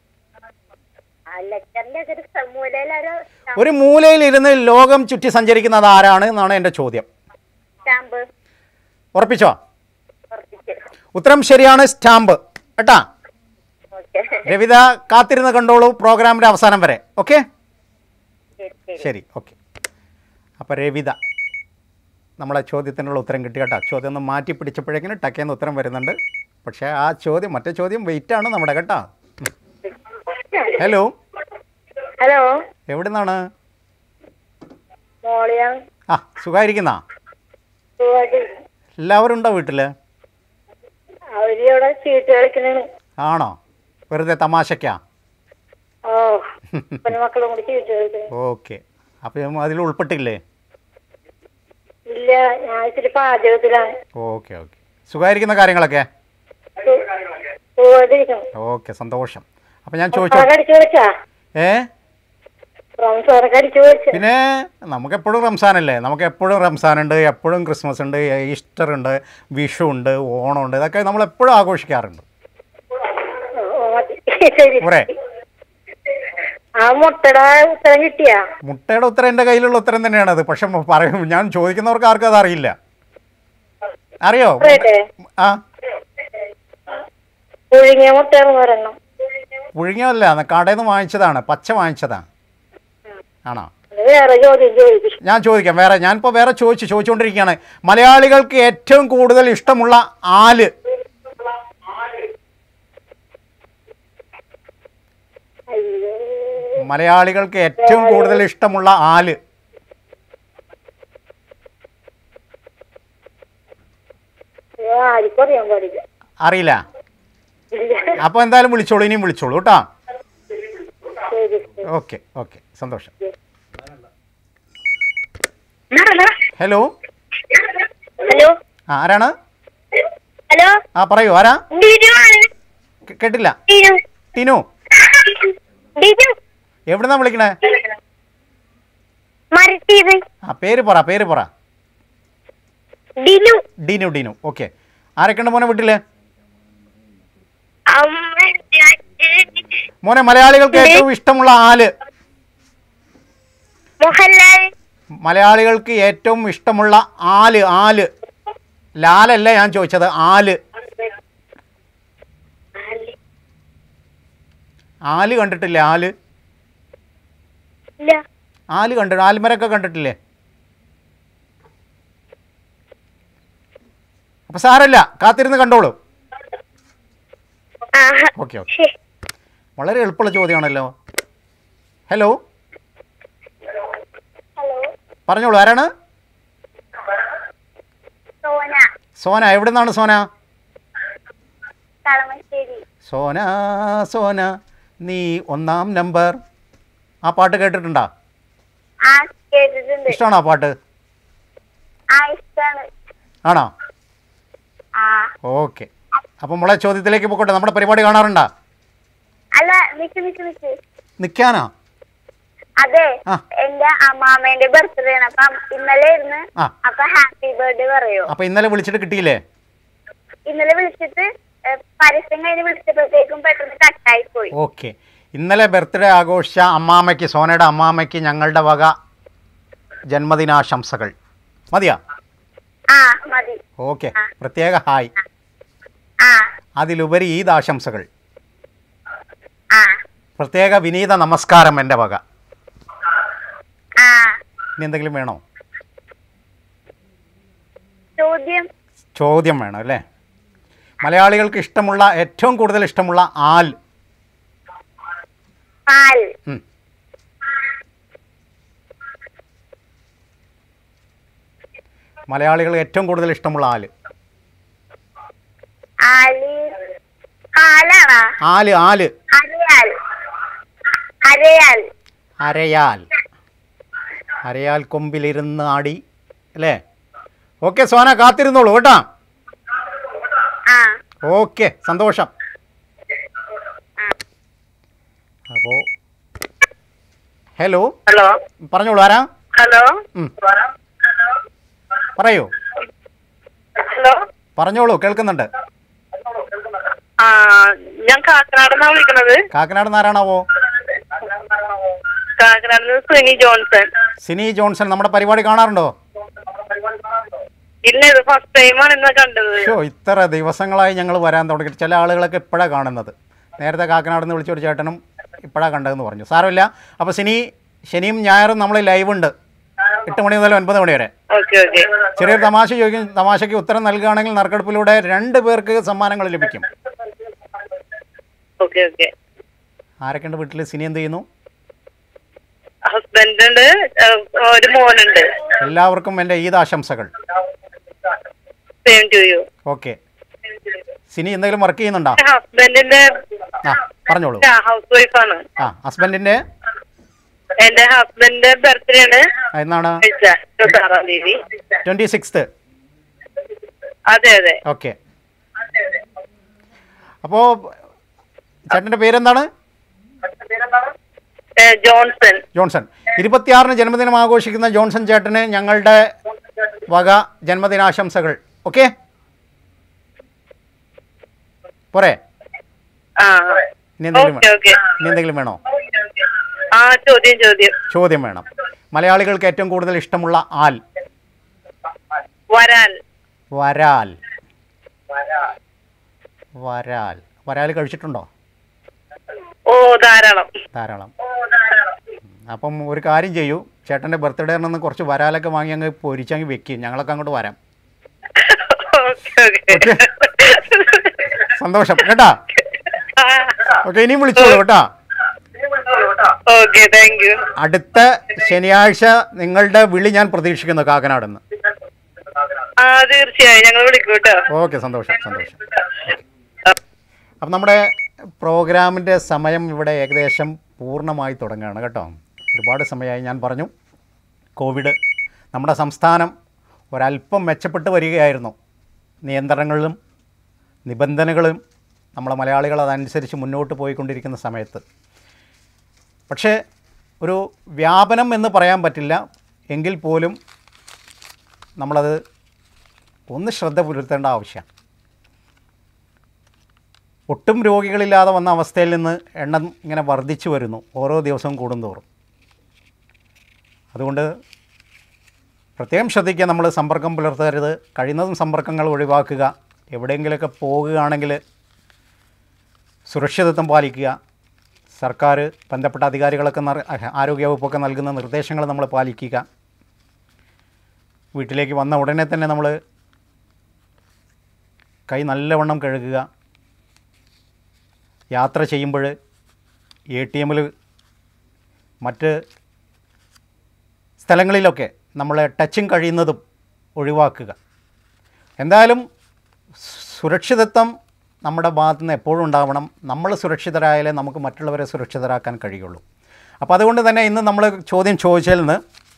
S1: ഒരു മൂലയിൽ ഇരുന്ന് ലോകം ചുറ്റി സഞ്ചരിക്കുന്നത് ആരാണ് എന്നാണ് എൻ്റെ ചോദ്യം. ഉറപ്പിച്ചോ? ഉത്തരം ശരിയാണ്, സ്റ്റാമ്പ് കേട്ടാ. രവിത, കാത്തിരുന്ന് കണ്ടോളൂ പ്രോഗ്രാമിൻ്റെ അവസാനം വരെ. ഓക്കെ, ശരി. ഓക്കെ. അപ്പോൾ രവിത നമ്മളെ ചോദ്യത്തിനുള്ള ഉത്തരം കിട്ടി കേട്ടോ. ചോദ്യം ഒന്ന് മാറ്റി പിടിച്ചപ്പോഴേക്കിന് ടക്കേന്ന് ഉത്തരം വരുന്നുണ്ട്. പക്ഷേ ആ ചോദ്യം, മറ്റേ ചോദ്യം വെയിറ്റാണ് നമ്മുടെ കേട്ടോ. ഹലോ
S2: ഹലോ,
S1: എവിടെ നിന്നാണ്? ആ, സുഖമായിരിക്കുന്ന? എല്ലാവരും ഉണ്ടോ വീട്ടില്? ആണോ? വെറുതെ തമാശക്കാ? ഓക്കെ. അപ്പം അതിൽ ഉൾപ്പെട്ടില്ലേ? Okay okay. സുഖമായിരിക്കുന്ന കാര്യങ്ങളൊക്കെ? ഓക്കെ, സന്തോഷം. അപ്പം ഞാൻ ചോദിച്ചോ. പിന്നെ നമുക്കെപ്പോഴും റംസാനല്ലേ. നമുക്കെപ്പോഴും റംസാനുണ്ട്, എപ്പോഴും ക്രിസ്മസ് ഉണ്ട്, ഈസ്റ്റർ ഉണ്ട്, വിഷു ഉണ്ട്, ഓണം ഉണ്ട്. ഇതൊക്കെ നമ്മളെപ്പോഴും ആഘോഷിക്കാറുണ്ട്.
S2: ശരി.
S1: പോരെ?
S2: ആ മുട്ടയുടെ ഉത്തരം കിട്ടിയാ?
S1: മുട്ടയുടെ ഉത്തരം എൻ്റെ കയ്യിലുള്ള ഉത്തരം തന്നെയാണത്. പക്ഷെ പറയും, ഞാൻ ചോദിക്കുന്നവർക്ക് ആർക്കും അത് അറിയില്ല. അറിയോ? ആ,
S2: പുഴുങ്ങിയ മുട്ടയാണ് ഒരെണ്ണം.
S1: പുഴുങ്ങിയതല്ല, കടയിൽ നിന്ന് വാങ്ങിച്ചതാണ്, പച്ച വാങ്ങിച്ചതാണ്. ആണോ?
S2: വേറെ ചോദ്യം ചോദിക്കും.
S1: ഞാൻ ചോദിക്കാം വേറെ. ഞാനിപ്പോൾ വേറെ ചോദിച്ചുകൊണ്ടിരിക്കുകയാണ്. മലയാളികൾക്ക് ഏറ്റവും കൂടുതൽ ഇഷ്ടമുള്ള ആല്. മലയാളികൾക്ക് ഏറ്റവും കൂടുതൽ ഇഷ്ടമുള്ള ആല്.
S2: ആർക്കും അറിയാൻ പാടില്ല.
S1: അറിയില്ല? അപ്പോൾ എന്തായാലും വിളിച്ചോളൂ, ഇനിയും വിളിച്ചോളൂ കേട്ടോ. ഓക്കെ ഓക്കെ, സന്തോഷം. ഹലോ
S2: ഹലോ
S1: ആരാണ്?
S2: ഹലോ
S1: ആ പറയൂ, ആരാ? കേട്ടില്ല. ടിനു, എവിടുന്നാ വിളിക്കണേ? ആ പേര് പറ. ഡിനു. ഓക്കെ. ആരൊക്കെയുണ്ട് മോനെ വീട്ടില്? മോനെ, മലയാളികൾക്ക് ഏറ്റവും ഇഷ്ടമുള്ള ആല്. മലയാളികൾക്ക് ഏറ്റവും ഇഷ്ടമുള്ള ആല്. ലാലല്ല ഞാൻ ചോദിച്ചത്, ആല്. ആല് കണ്ടിട്ടില്ലേ? ആല് കണ്ടിട്ട്, ആൽമരൊക്കെ കണ്ടിട്ടില്ലേ? അപ്പൊ സാരല്ല, കാത്തിരുന്ന് കണ്ടോളൂ. ഓക്കെ. വളരെ എളുപ്പമുള്ള ചോദ്യമാണല്ലോ. ഹലോ, പറഞ്ഞോളൂ, ആരാണ്? സോന. എവിടെ നിന്നാണ് സോന? സോന നീ ഒന്നാം നമ്പർ. ആ പാട്ട് കേട്ടിട്ടുണ്ടോ? ഇഷ്ടമാണോ ആ പാട്ട്? ആണോ? ഓക്കെ. അപ്പം മോളെ ചോദ്യത്തിലേക്ക് പോയിക്കോട്ടെ. നമ്മുടെ പരിപാടി കാണാറുണ്ടോ? നിൽക്കാനാ?
S2: അതെ, എന്റെ അമ്മാമേന്റെ ബർത്ത്ഡേ ആണ്. അപ്പൊ ഇന്നലെ ഇരുന്ന് അപ്പൊ ഹാപ്പി ബർത്ത്ഡേ പറയോ?
S1: അപ്പൊ ഇന്നലെ വിളിച്ചിട്ട് കിട്ടിയില്ലേ?
S2: ഇന്നലെ വിളിച്ചിട്ട് പരസ്യം കഴിഞ്ഞ് വിളിച്ചപ്പോഴത്തേക്കും പെട്ടെന്ന് കട്ടായി പോയി.
S1: ഓക്കെ. ഇന്നലെ ബർത്ത്ഡേ ആഘോഷിച്ച അമ്മാമയ്ക്ക്, സോനയുടെ അമ്മാമയ്ക്ക് ഞങ്ങളുടെ വക ജന്മദിനാശംസകൾ. മതിയാ?
S2: മതി.
S1: ഓക്കെ. പ്രത്യേക ഹായ്. അതിലുപരി ഈദ് ആശംസകൾ. പ്രത്യേക വിനീത നമസ്കാരം എൻ്റെ വക. ഇനി എന്തെങ്കിലും വേണോ? ചോദ്യം വേണം അല്ലേ? മലയാളികൾക്ക് ഇഷ്ടമുള്ള, ഏറ്റവും കൂടുതൽ ഇഷ്ടമുള്ള ആൽ. മലയാളികൾ ഏറ്റവും കൂടുതൽ ഇഷ്ടമുള്ള ആല്. അരയാൽ കൊമ്പിലിരുന്ന് ആടി അല്ലേ? ഓക്കെ സോന, കാത്തിരുന്നോളൂ കേട്ടാ. ഓക്കെ, സന്തോഷം. അപ്പോ ഹലോ പറഞ്ഞോളൂ, ആരാ? പറയൂ. പറഞ്ഞോളൂ, കേൾക്കുന്നുണ്ട്.
S4: ഞാൻ കാക്കനാട് വിളിക്കുന്നത്.
S1: കാക്കനാട് ആരാണാവോ? സിനി ജോൺസൺ. നമ്മുടെ പരിപാടി കാണാറുണ്ടോ?
S4: ഇല്ല, ഇത് ഫസ്റ്റ് ടൈമാണ് ഇന്ന് കണ്ടത്.
S1: ഇത്ര ദിവസങ്ങളായി ഞങ്ങൾ വരാൻ തുടങ്ങി. ചില ആളുകളൊക്കെ ഇപ്പോഴാണ് കാണുന്നത്. നേരത്തെ കാക്കനാട് നിന്ന് വിളിച്ചൊരു ചേട്ടനും ഇപ്പോഴാണ് കണ്ടതെന്ന് പറഞ്ഞു. സാരമില്ല. അപ്പോൾ ശനിയും ഞായറും നമ്മൾ ലൈവ് ഉണ്ട്, 8 മണി മുതൽ 9 മണി വരെ. ചെറിയൊരു തമാശ ചോദിക്കും. തമാശയ്ക്ക് ഉത്തരം നൽകുകയാണെങ്കിൽ നറുക്കെടുപ്പിലൂടെ 2 പേർക്ക് സമ്മാനങ്ങൾ ലഭിക്കും. ആരൊക്കെ ഉണ്ട് വീട്ടിൽ? സിനി എന്ത് ചെയ്യുന്നു?
S4: ഹസ്ബൻഡ് ഉണ്ട്, ഒരു മോനുണ്ട്.
S1: എല്ലാവർക്കും എൻ്റെ ഈദ് ആശംസകൾ. ഓക്കെ. സിനി എന്തെങ്കിലും വർക്ക് ചെയ്യുന്നുണ്ടോ?
S4: ഹസ്ബൻഡിന്റെ
S1: പറഞ്ഞോളൂ.
S4: ഹൗസ് വൈഫാണ്.
S1: ഹസ്ബൻഡിന്റെ?
S4: എന്റെ ഹസ്ബൻഡിന്റെ ബർത്ത്ഡേ ആണ്.
S1: എന്നാണ്? 26th.
S4: അതെ അതെ.
S1: ഓക്കെ. അപ്പോ ചേട്ടന്റെ പേരെന്താണ്? ജോൺസൺ. 26-ന് ജന്മദിനം ആഘോഷിക്കുന്ന ജോൺസൺ ചേട്ടന് ഞങ്ങളുടെ വക ജന്മദിനാശംസകൾ. ഓക്കെ, പോരെ? ഇനി എന്തെങ്കിലും
S4: ഓക്കെ
S1: ഇനി എന്തെങ്കിലും വേണോ?
S4: ആ ചോദ്യം
S1: ചോദ്യം വേണം. മലയാളികൾക്ക് ഏറ്റവും കൂടുതൽ ഇഷ്ടമുള്ള ആൽ?
S4: വരാൽ
S1: വരാൽ. വരാൽ വരാൽ കഴിച്ചിട്ടുണ്ടോ?
S4: ഓ ധാരാളം.
S1: അപ്പം ഒരു കാര്യം ചെയ്യൂ, ചേട്ടൻ്റെ ബർത്ത്ഡേ നിന്ന് കുറച്ച് വരാലൊക്കെ വാങ്ങി അങ്ങ് പൊരിച്ചങ്ങ് വെക്കും, ഞങ്ങളൊക്കെ അങ്ങോട്ട് വരാം.
S4: ഓക്കെ
S1: സന്തോഷം കേട്ടാ. ഓക്കെ, ഇനിയും വിളിച്ചോളൂ കേട്ടാ.
S4: Okay thank you.
S1: അടുത്ത ശനിയാഴ്ച നിങ്ങളുടെ വിളി ഞാൻ പ്രതീക്ഷിക്കുന്നു കാക്കനാട് നിന്ന്.
S4: ആ തീർച്ചയായും ഞങ്ങൾ വിളിക്കും കേട്ടോ.
S1: ഓക്കെ, സന്തോഷം. അപ്പം നമ്മുടെ പ്രോഗ്രാമിൻ്റെ സമയം ഇവിടെ ഏകദേശം പൂർണ്ണമായി തുടങ്ങുകയാണ് കേട്ടോ. ഒരുപാട് സമയമായി. ഞാൻ പറഞ്ഞു, കോവിഡ് നമ്മുടെ സംസ്ഥാനം ഒരല്പം മെച്ചപ്പെട്ട് വരികയായിരുന്നു. നിയന്ത്രണങ്ങളിലും നിബന്ധനകളും നമ്മളെ മലയാളികൾ അതനുസരിച്ച് മുന്നോട്ട് പോയിക്കൊണ്ടിരിക്കുന്ന സമയത്ത് പക്ഷേ ഒരു വ്യാപനം എന്ന് പറയാൻ പറ്റില്ല, എങ്കിൽ പോലും നമ്മളത് ഒന്ന് ശ്രദ്ധ പുലർത്തേണ്ട ആവശ്യമാണ്. ഒട്ടും രോഗികളില്ലാതെ വന്ന അവസ്ഥയിൽ നിന്ന് എണ്ണം ഇങ്ങനെ വർദ്ധിച്ചു വരുന്നു ഓരോ ദിവസവും കൂടുന്തോറും. അതുകൊണ്ട് പ്രത്യേകം ശ്രദ്ധിക്കുക, നമ്മൾ സമ്പർക്കം പുലർത്തരുത്. കഴിയുന്നതും സമ്പർക്കങ്ങൾ ഒഴിവാക്കുക. എവിടെയെങ്കിലുമൊക്കെ പോകുകയാണെങ്കിൽ സുരക്ഷിതത്വം പാലിക്കുക. സർക്കാർ ബന്ധപ്പെട്ട അധികാരികളൊക്കെ ആരോഗ്യവകുപ്പൊക്കെ നൽകുന്ന നിർദ്ദേശങ്ങൾ നമ്മൾ പാലിക്കുക. വീട്ടിലേക്ക് വന്ന ഉടനെ തന്നെ നമ്മൾ കൈ നല്ലവണ്ണം കഴുകുക. യാത്ര ചെയ്യുമ്പോൾ ATM മറ്റ് സ്ഥലങ്ങളിലൊക്കെ നമ്മൾ ടച്ചിങ് കഴിയുന്നതും ഒഴിവാക്കുക. എന്തായാലും സുരക്ഷിതത്വം നമ്മുടെ ഭാഗത്തു നിന്ന് എപ്പോഴും ഉണ്ടാവണം. നമ്മൾ സുരക്ഷിതരായാലേ നമുക്ക് മറ്റുള്ളവരെ സുരക്ഷിതരാക്കാൻ കഴിയുള്ളൂ. അപ്പോൾ അതുകൊണ്ട് തന്നെ ഇന്ന് നമ്മൾ ചോദ്യം ചോദിച്ചതിൽ നിന്ന്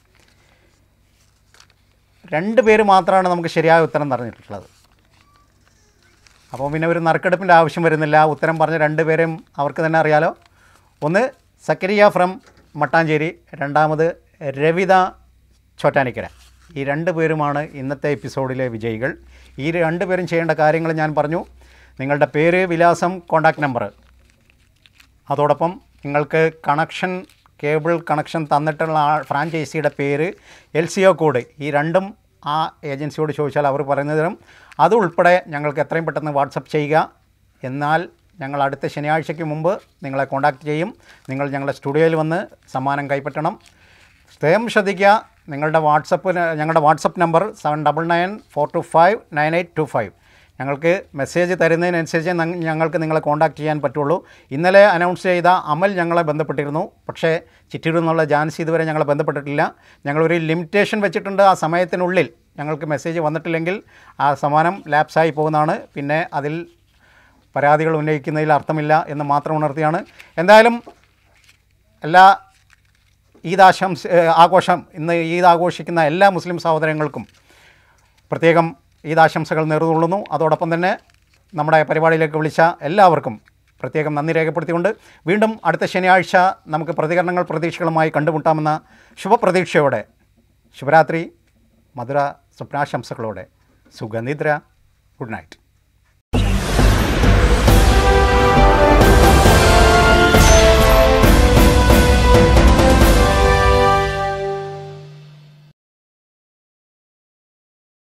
S1: 2 പേര് മാത്രമാണ് നമുക്ക് ശരിയായ ഉത്തരം പറഞ്ഞിട്ടുള്ളത്. അപ്പോൾ പിന്നെ ഒരു നറുക്കെടുപ്പിൻ്റെ ആവശ്യം വരുന്നില്ല. ഉത്തരം പറഞ്ഞ 2 പേരെയും അവർക്ക് തന്നെ അറിയാലോ. ഒന്ന് സക്കരിയ ഫ്രം മട്ടാഞ്ചേരി, രണ്ടാമത് രവിത ചോറ്റാനിക്കര. ഈ 2 പേരുമാണ് ഇന്നത്തെ എപ്പിസോഡിലെ വിജയികൾ. ഈ 2 പേരും ചെയ്യേണ്ട കാര്യങ്ങൾ ഞാൻ പറഞ്ഞു. നിങ്ങളുടെ പേര്, വിലാസം, കോൺടാക്റ്റ് നമ്പർ, അതോടൊപ്പം നിങ്ങൾക്ക് കേബിൾ കണക്ഷൻ തന്നിട്ടുള്ള ഫ്രാഞ്ചൈസിയുടെ പേര്, LCO കോഡ്, ഈ 2ഉം ആ ഏജൻസിയോട് ചോദിച്ചാൽ അവർ പറഞ്ഞു തരും. അതുൾപ്പെടെ ഞങ്ങൾക്ക് എത്രയും പെട്ടെന്ന് വാട്സപ്പ് ചെയ്യുക. എന്നാൽ ഞങ്ങൾ അടുത്ത ശനിയാഴ്ചയ്ക്ക് മുമ്പ് നിങ്ങളെ കോൺടാക്റ്റ് ചെയ്യും. നിങ്ങൾ ഞങ്ങളുടെ സ്റ്റുഡിയോയിൽ വന്ന് സമ്മാനം കൈപ്പറ്റണം. സ്വയം ശ്രദ്ധിക്കുക. ഞങ്ങളുടെ വാട്സപ്പ് നമ്പർ 7994259825. ഞങ്ങൾക്ക് മെസ്സേജ് തരുന്നതിനനുസരിച്ച് ഞങ്ങൾക്ക് നിങ്ങളെ കോൺടാക്റ്റ് ചെയ്യാൻ പറ്റുള്ളൂ. ഇന്നലെ അനൗൺസ് ചെയ്ത അമൽ ഞങ്ങളെ ബന്ധപ്പെട്ടിരുന്നു. പക്ഷേ ചിറ്റൂരിൽ നിന്നുള്ള ജാൻസി ഇതുവരെ ഞങ്ങളെ ബന്ധപ്പെട്ടിട്ടില്ല. ഞങ്ങളൊരു ലിമിറ്റേഷൻ വെച്ചിട്ടുണ്ട്. ആ സമയത്തിനുള്ളിൽ ഞങ്ങൾക്ക് മെസ്സേജ് വന്നിട്ടില്ലെങ്കിൽ ആ സമ്മാനം ലാപ്സായി പോകുന്നതാണ്. പിന്നെ അതിൽ പരാതികൾ ഉന്നയിക്കുന്നതിൽ അർത്ഥമില്ല എന്ന് മാത്രം ഉണർത്തിയാണ്. എന്തായാലും എല്ലാ ആഘോഷം ഇന്ന് ഈദ് ആഘോഷിക്കുന്ന എല്ലാ മുസ്ലിം സഹോദരങ്ങൾക്കും പ്രത്യേകം ഈദ് ആശംസകൾ നേർന്നുകൊള്ളുന്നു. അതോടൊപ്പം തന്നെ നമ്മുടെ പരിപാടിയിലേക്ക് വിളിച്ച എല്ലാവർക്കും പ്രത്യേകം നന്ദി രേഖപ്പെടുത്തിക്കൊണ്ട് വീണ്ടും അടുത്ത ശനിയാഴ്ച നമുക്ക് പ്രതീക്ഷകളുമായി കണ്ടുമുട്ടാമെന്ന ശുഭപ്രതീക്ഷയോടെ ശുഭരാത്രി, മധുര സ്വപ്നാശംസകളോടെ സുഖനിദ്ര. Good night.